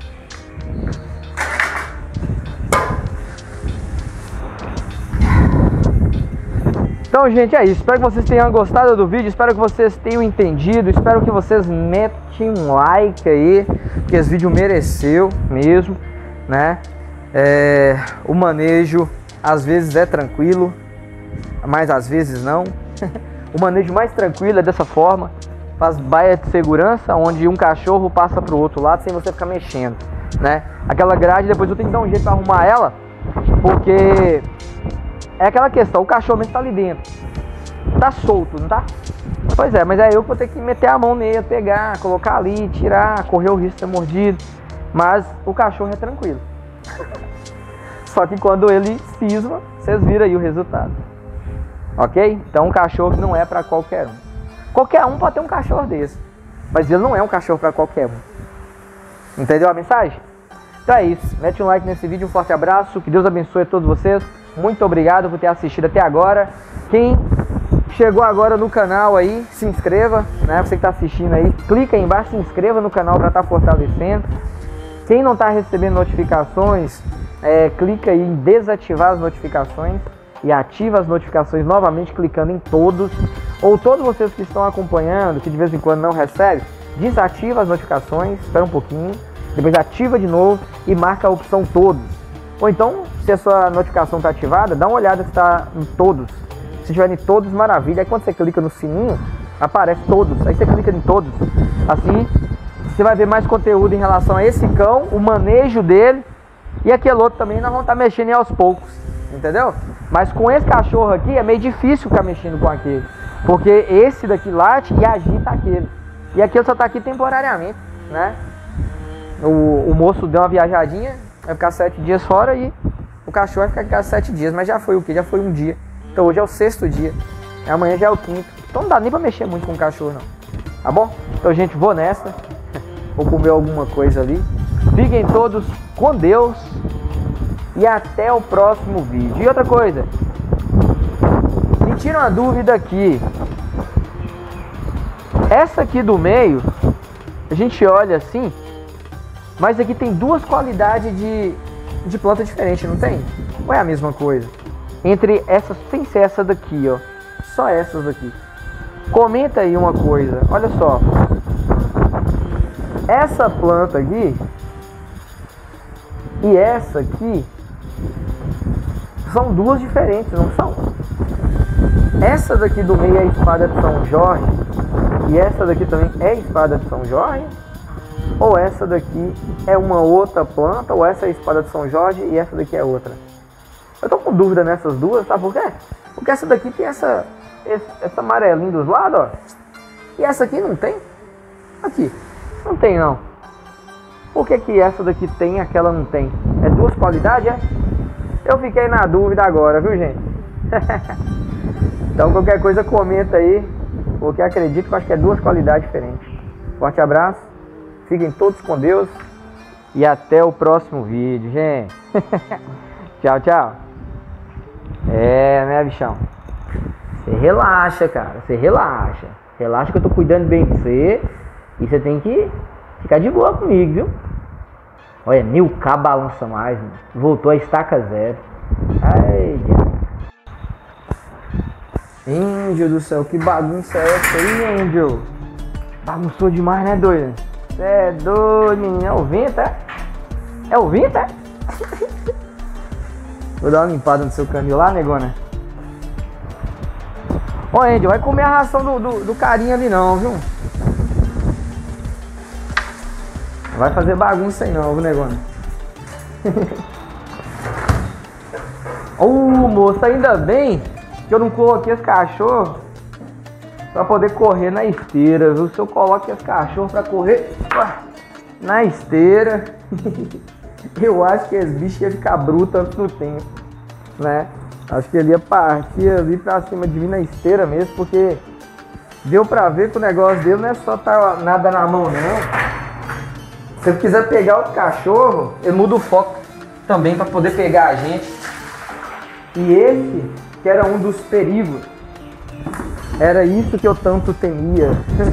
Então, gente, é isso. Espero que vocês tenham gostado do vídeo. Espero que vocês tenham entendido. Espero que vocês metem um like aí, porque esse vídeo mereceu mesmo, né? É, o manejo às vezes é tranquilo, mas às vezes não. O manejo mais tranquilo é dessa forma. Faz baia de segurança, onde um cachorro passa pro outro lado sem você ficar mexendo, né? Aquela grade, depois eu tenho que dar um jeito para arrumar ela, porque é aquela questão, o cachorro mesmo tá ali dentro, tá solto, não tá? Pois é, mas é eu que vou ter que meter a mão nele, pegar, colocar ali, tirar, correr o risco de ser mordido. Mas o cachorro é tranquilo. Só que quando ele cisma, vocês viram aí o resultado. Ok? Então um cachorro não é para qualquer um. Qualquer um pode ter um cachorro desse, mas ele não é um cachorro para qualquer um. Entendeu a mensagem? Então é isso. Mete um like nesse vídeo, um forte abraço. Que Deus abençoe a todos vocês. Muito obrigado por ter assistido até agora. Quem chegou agora no canal aí, se inscreva, né? Você que está assistindo aí, clica aí embaixo, se inscreva no canal para estar fortalecendo. Quem não está recebendo notificações, é, clica aí em desativar as notificações e ativa as notificações novamente clicando em todos. Ou todos vocês que estão acompanhando, que de vez em quando não recebem, desativa as notificações, espera um pouquinho, depois ativa de novo e marca a opção todos. Ou então, se a sua notificação está ativada, dá uma olhada se está em todos. Se estiver em todos, maravilha. Aí quando você clica no sininho, aparece todos. Aí você clica em todos. Assim, você vai ver mais conteúdo em relação a esse cão, o manejo dele. E aquele outro também nós vamos estar mexendo aos poucos. Entendeu? Mas com esse cachorro aqui é meio difícil ficar mexendo com aquele. Porque esse daqui late e agita aquele. E aquele só está aqui temporariamente, né? O, o moço deu uma viajadinha, vai ficar sete dias fora e o cachorro vai ficar em casa sete dias. Mas já foi o quê? Já foi um dia. Então hoje é o sexto dia. E amanhã já é o quinto. Então não dá nem pra mexer muito com o cachorro não. Tá bom? Então gente, vou nessa. Vou comer alguma coisa ali. Fiquem todos com Deus. E até o próximo vídeo. E outra coisa. Me tira uma dúvida aqui. Essa aqui do meio, a gente olha assim. Mas aqui tem duas qualidades de, de planta diferente, não tem? Ou é a mesma coisa? Entre essas, sem ser essa daqui, ó. Só essas daqui. Comenta aí uma coisa. Olha só. Essa planta aqui e essa aqui são duas diferentes, não são? Essa daqui do meio é a espada de São Jorge. E essa daqui também é a espada de São Jorge? Ou essa daqui é uma outra planta? Ou essa é a espada de São Jorge e essa daqui é outra? Eu tô com dúvida nessas duas, sabe por quê? Porque essa daqui tem essa, essa amarelinha dos lados, ó. E essa aqui não tem? Aqui, não tem não. Por que que essa daqui tem e aquela não tem? É duas qualidades, é? Eu fiquei na dúvida agora, viu gente? Então qualquer coisa comenta aí, porque acredito que eu acho que é duas qualidades diferentes. Forte abraço, fiquem todos com Deus e até o próximo vídeo, gente. Tchau, tchau. É, né, bichão? Você relaxa, cara. Você relaxa. Relaxa que eu tô cuidando bem de você. E você tem que ficar de boa comigo, viu? Olha, nem o K balança mais, mano. Voltou a estaca zero. Ai, Índio do céu, que bagunça é essa aí, Índio? Bagunçou demais, né, doido? Você é doido, menino. É o vento, é? É o vento, é? Vou dar uma limpada no seu canil lá, negona. Ô, Andy, vai comer a ração do, do, do carinha ali não, viu? Não vai fazer bagunça aí não, viu, negona? Ô, moço, ainda bem que eu não coloquei esse cachorro pra poder correr na esteira, viu? Se eu coloco esse cachorro pra correr na esteira... Eu acho que esse bicho ia ficar bruto antes do tempo, né? Acho que ele ia partir ali pra cima de mim na esteira mesmo, porque deu pra ver que o negócio dele não é só tá nada na mão, não. Se ele quiser pegar o cachorro, ele muda o foco também pra poder pegar a gente. E esse, que era um dos perigos, era isso que eu tanto temia.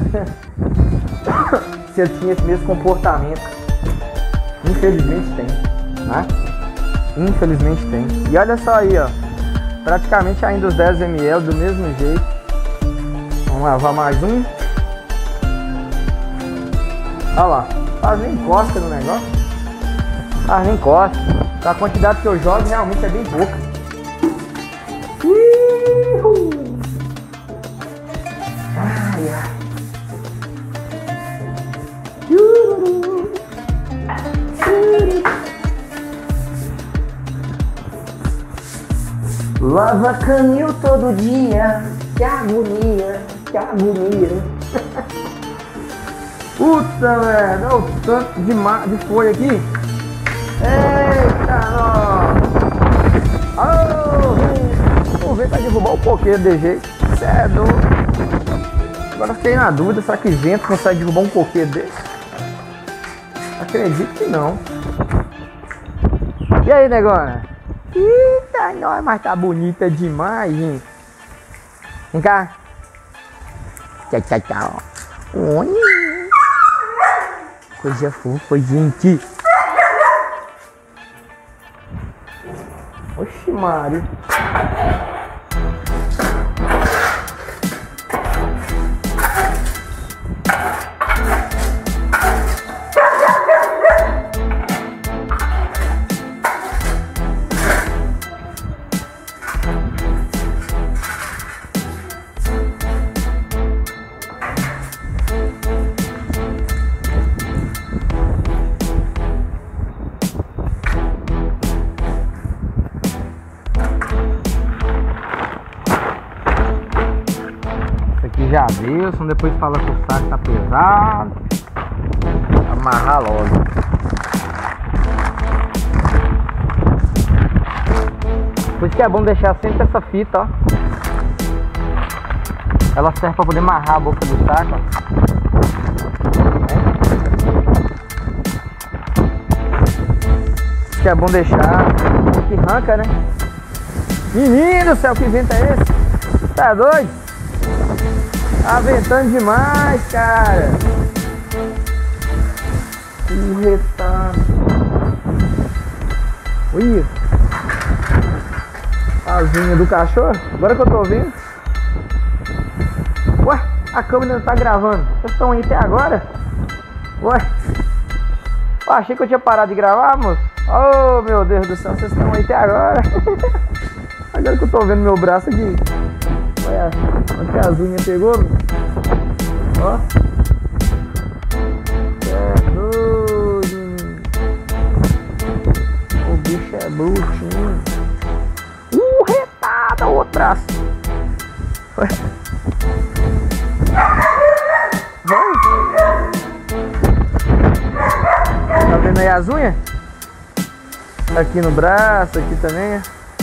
Se ele tinha esse mesmo comportamento. Infelizmente tem, né? Infelizmente tem. E olha só aí, ó. Praticamente ainda os dez mililitros do mesmo jeito. Vamos lavar mais um. Olha lá. Faz nem encosta no negócio. Faz nem encosta. A quantidade que eu jogo realmente é bem pouca. Uhul. Ai, ai. Uhul. Lava canil todo dia, que agonia, que agonia. Puta merda, olha o tanto de, de folha aqui. Eita, nossa. coqueiro de jeito. Cê é doido. Agora eu fiquei na dúvida, será que vento consegue derrubar um coqueiro desse? Acredito que não. E aí, negona? Eita, nós, mas tá bonita demais, gente. Vem cá. Tchau, tchau, tchau. Oi. Coisa fofa, gente. Oxi, Mário. Já Wilson, depois fala que o saco tá pesado. Amarrar logo. Por isso que é bom deixar sempre essa fita, ó. Ela serve pra poder amarrar a boca do saco, ó. Por isso que é bom deixar. Que arranca, né? Menino do céu, que vento é esse? Tá doido? Tá ventando demais, cara. O retado. Olha. As unhas do cachorro. Agora que eu tô ouvindo. Ué, a câmera não tá gravando. Vocês estão aí até agora? Ué. Ué, achei que eu tinha parado de gravar, moço. Oh, meu Deus do céu, vocês estão aí até agora. Agora que eu tô vendo meu braço aqui. Olha, onde as unhas pegou? Ó. É doido. O bicho é bruxinho. Uh, retado, outro braço. Vai. Tá vendo aí as unhas? Aqui no braço, aqui também.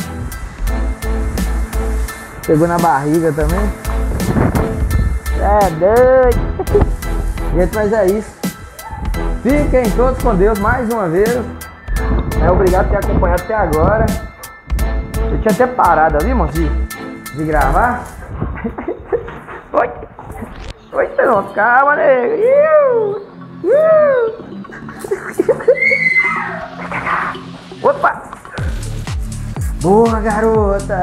Pegou na barriga também. É doido. Gente, mas é isso. Fiquem todos com Deus mais uma vez. É, obrigado por ter acompanhado até agora. Eu tinha até parado ali, irmão, de, de gravar. Oi. Oi, pronto. Calma, nego. Iu. Iu. Opa. Boa, garota.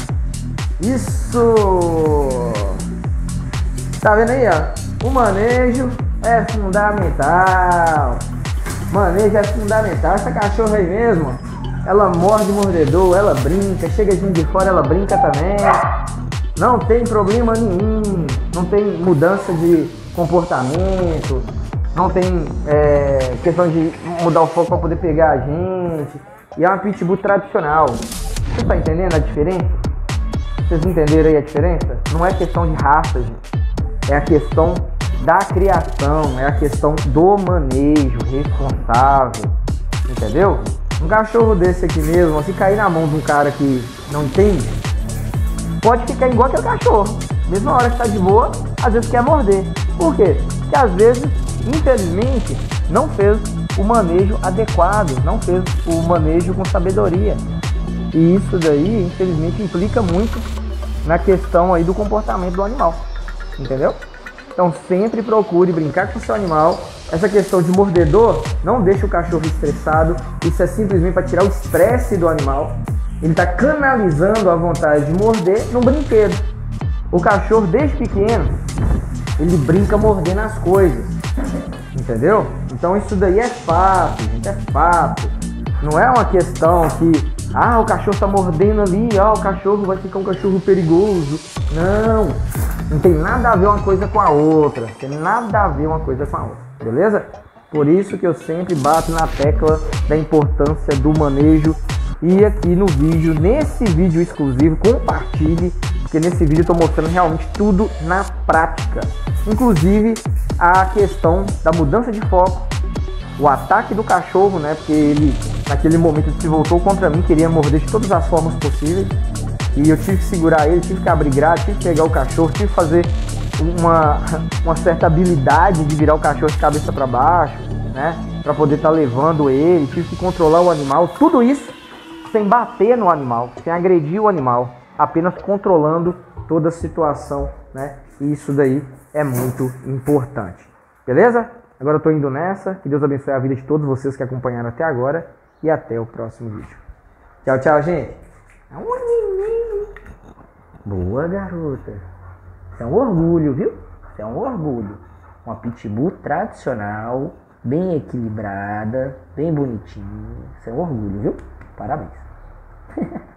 Isso! Tá vendo aí, ó? O manejo é fundamental. Manejo é fundamental. Essa cachorra aí mesmo, ela morde mordedor, ela brinca, chega gente de fora, ela brinca também. Não tem problema nenhum. Não tem mudança de comportamento. Não tem é, questão de mudar o foco para poder pegar a gente. E é uma pitbull tradicional. Você tá entendendo a diferença? Vocês entenderam aí a diferença? Não é questão de raça, gente. É a questão da criação, é a questão do manejo responsável. Entendeu? Um cachorro desse aqui mesmo, se cair na mão de um cara que não entende, pode ficar igual aquele cachorro. Mesma hora que tá de boa, às vezes quer morder. Por quê? Porque às vezes, infelizmente, não fez o manejo adequado, não fez o manejo com sabedoria. E isso daí, infelizmente, implica muito na questão aí do comportamento do animal, entendeu? Então sempre procure brincar com o seu animal. Essa questão de mordedor, não deixa o cachorro estressado. Isso é simplesmente para tirar o estresse do animal. Ele está canalizando a vontade de morder num brinquedo. O cachorro, desde pequeno, ele brinca mordendo as coisas, entendeu? Então isso daí é fato, gente, é fato. Não é uma questão que ah, o cachorro tá mordendo ali, ó, o cachorro vai ficar um cachorro perigoso. Não, não tem nada a ver uma coisa com a outra. Não tem nada a ver uma coisa com a outra, beleza? Por isso que eu sempre bato na tecla da importância do manejo. E aqui no vídeo, nesse vídeo exclusivo, compartilhe, porque nesse vídeo eu tô mostrando realmente tudo na prática. Inclusive a questão da mudança de foco, o ataque do cachorro, né? Porque ele, naquele momento, se voltou contra mim, queria morder de todas as formas possíveis. E eu tive que segurar ele, tive que abrigar, tive que pegar o cachorro, tive que fazer uma, uma certa habilidade de virar o cachorro de cabeça para baixo, né? Para poder estar tá levando ele, tive que controlar o animal, tudo isso sem bater no animal, sem agredir o animal, apenas controlando toda a situação, né? E isso daí é muito importante. Beleza? Agora eu tô indo nessa. Que Deus abençoe a vida de todos vocês que acompanharam até agora. E até o próximo vídeo. Tchau, tchau, gente. Boa, garota. Isso é um orgulho, viu? Isso é um orgulho. Uma pitbull tradicional, bem equilibrada, bem bonitinha. Isso é um orgulho, viu? Parabéns.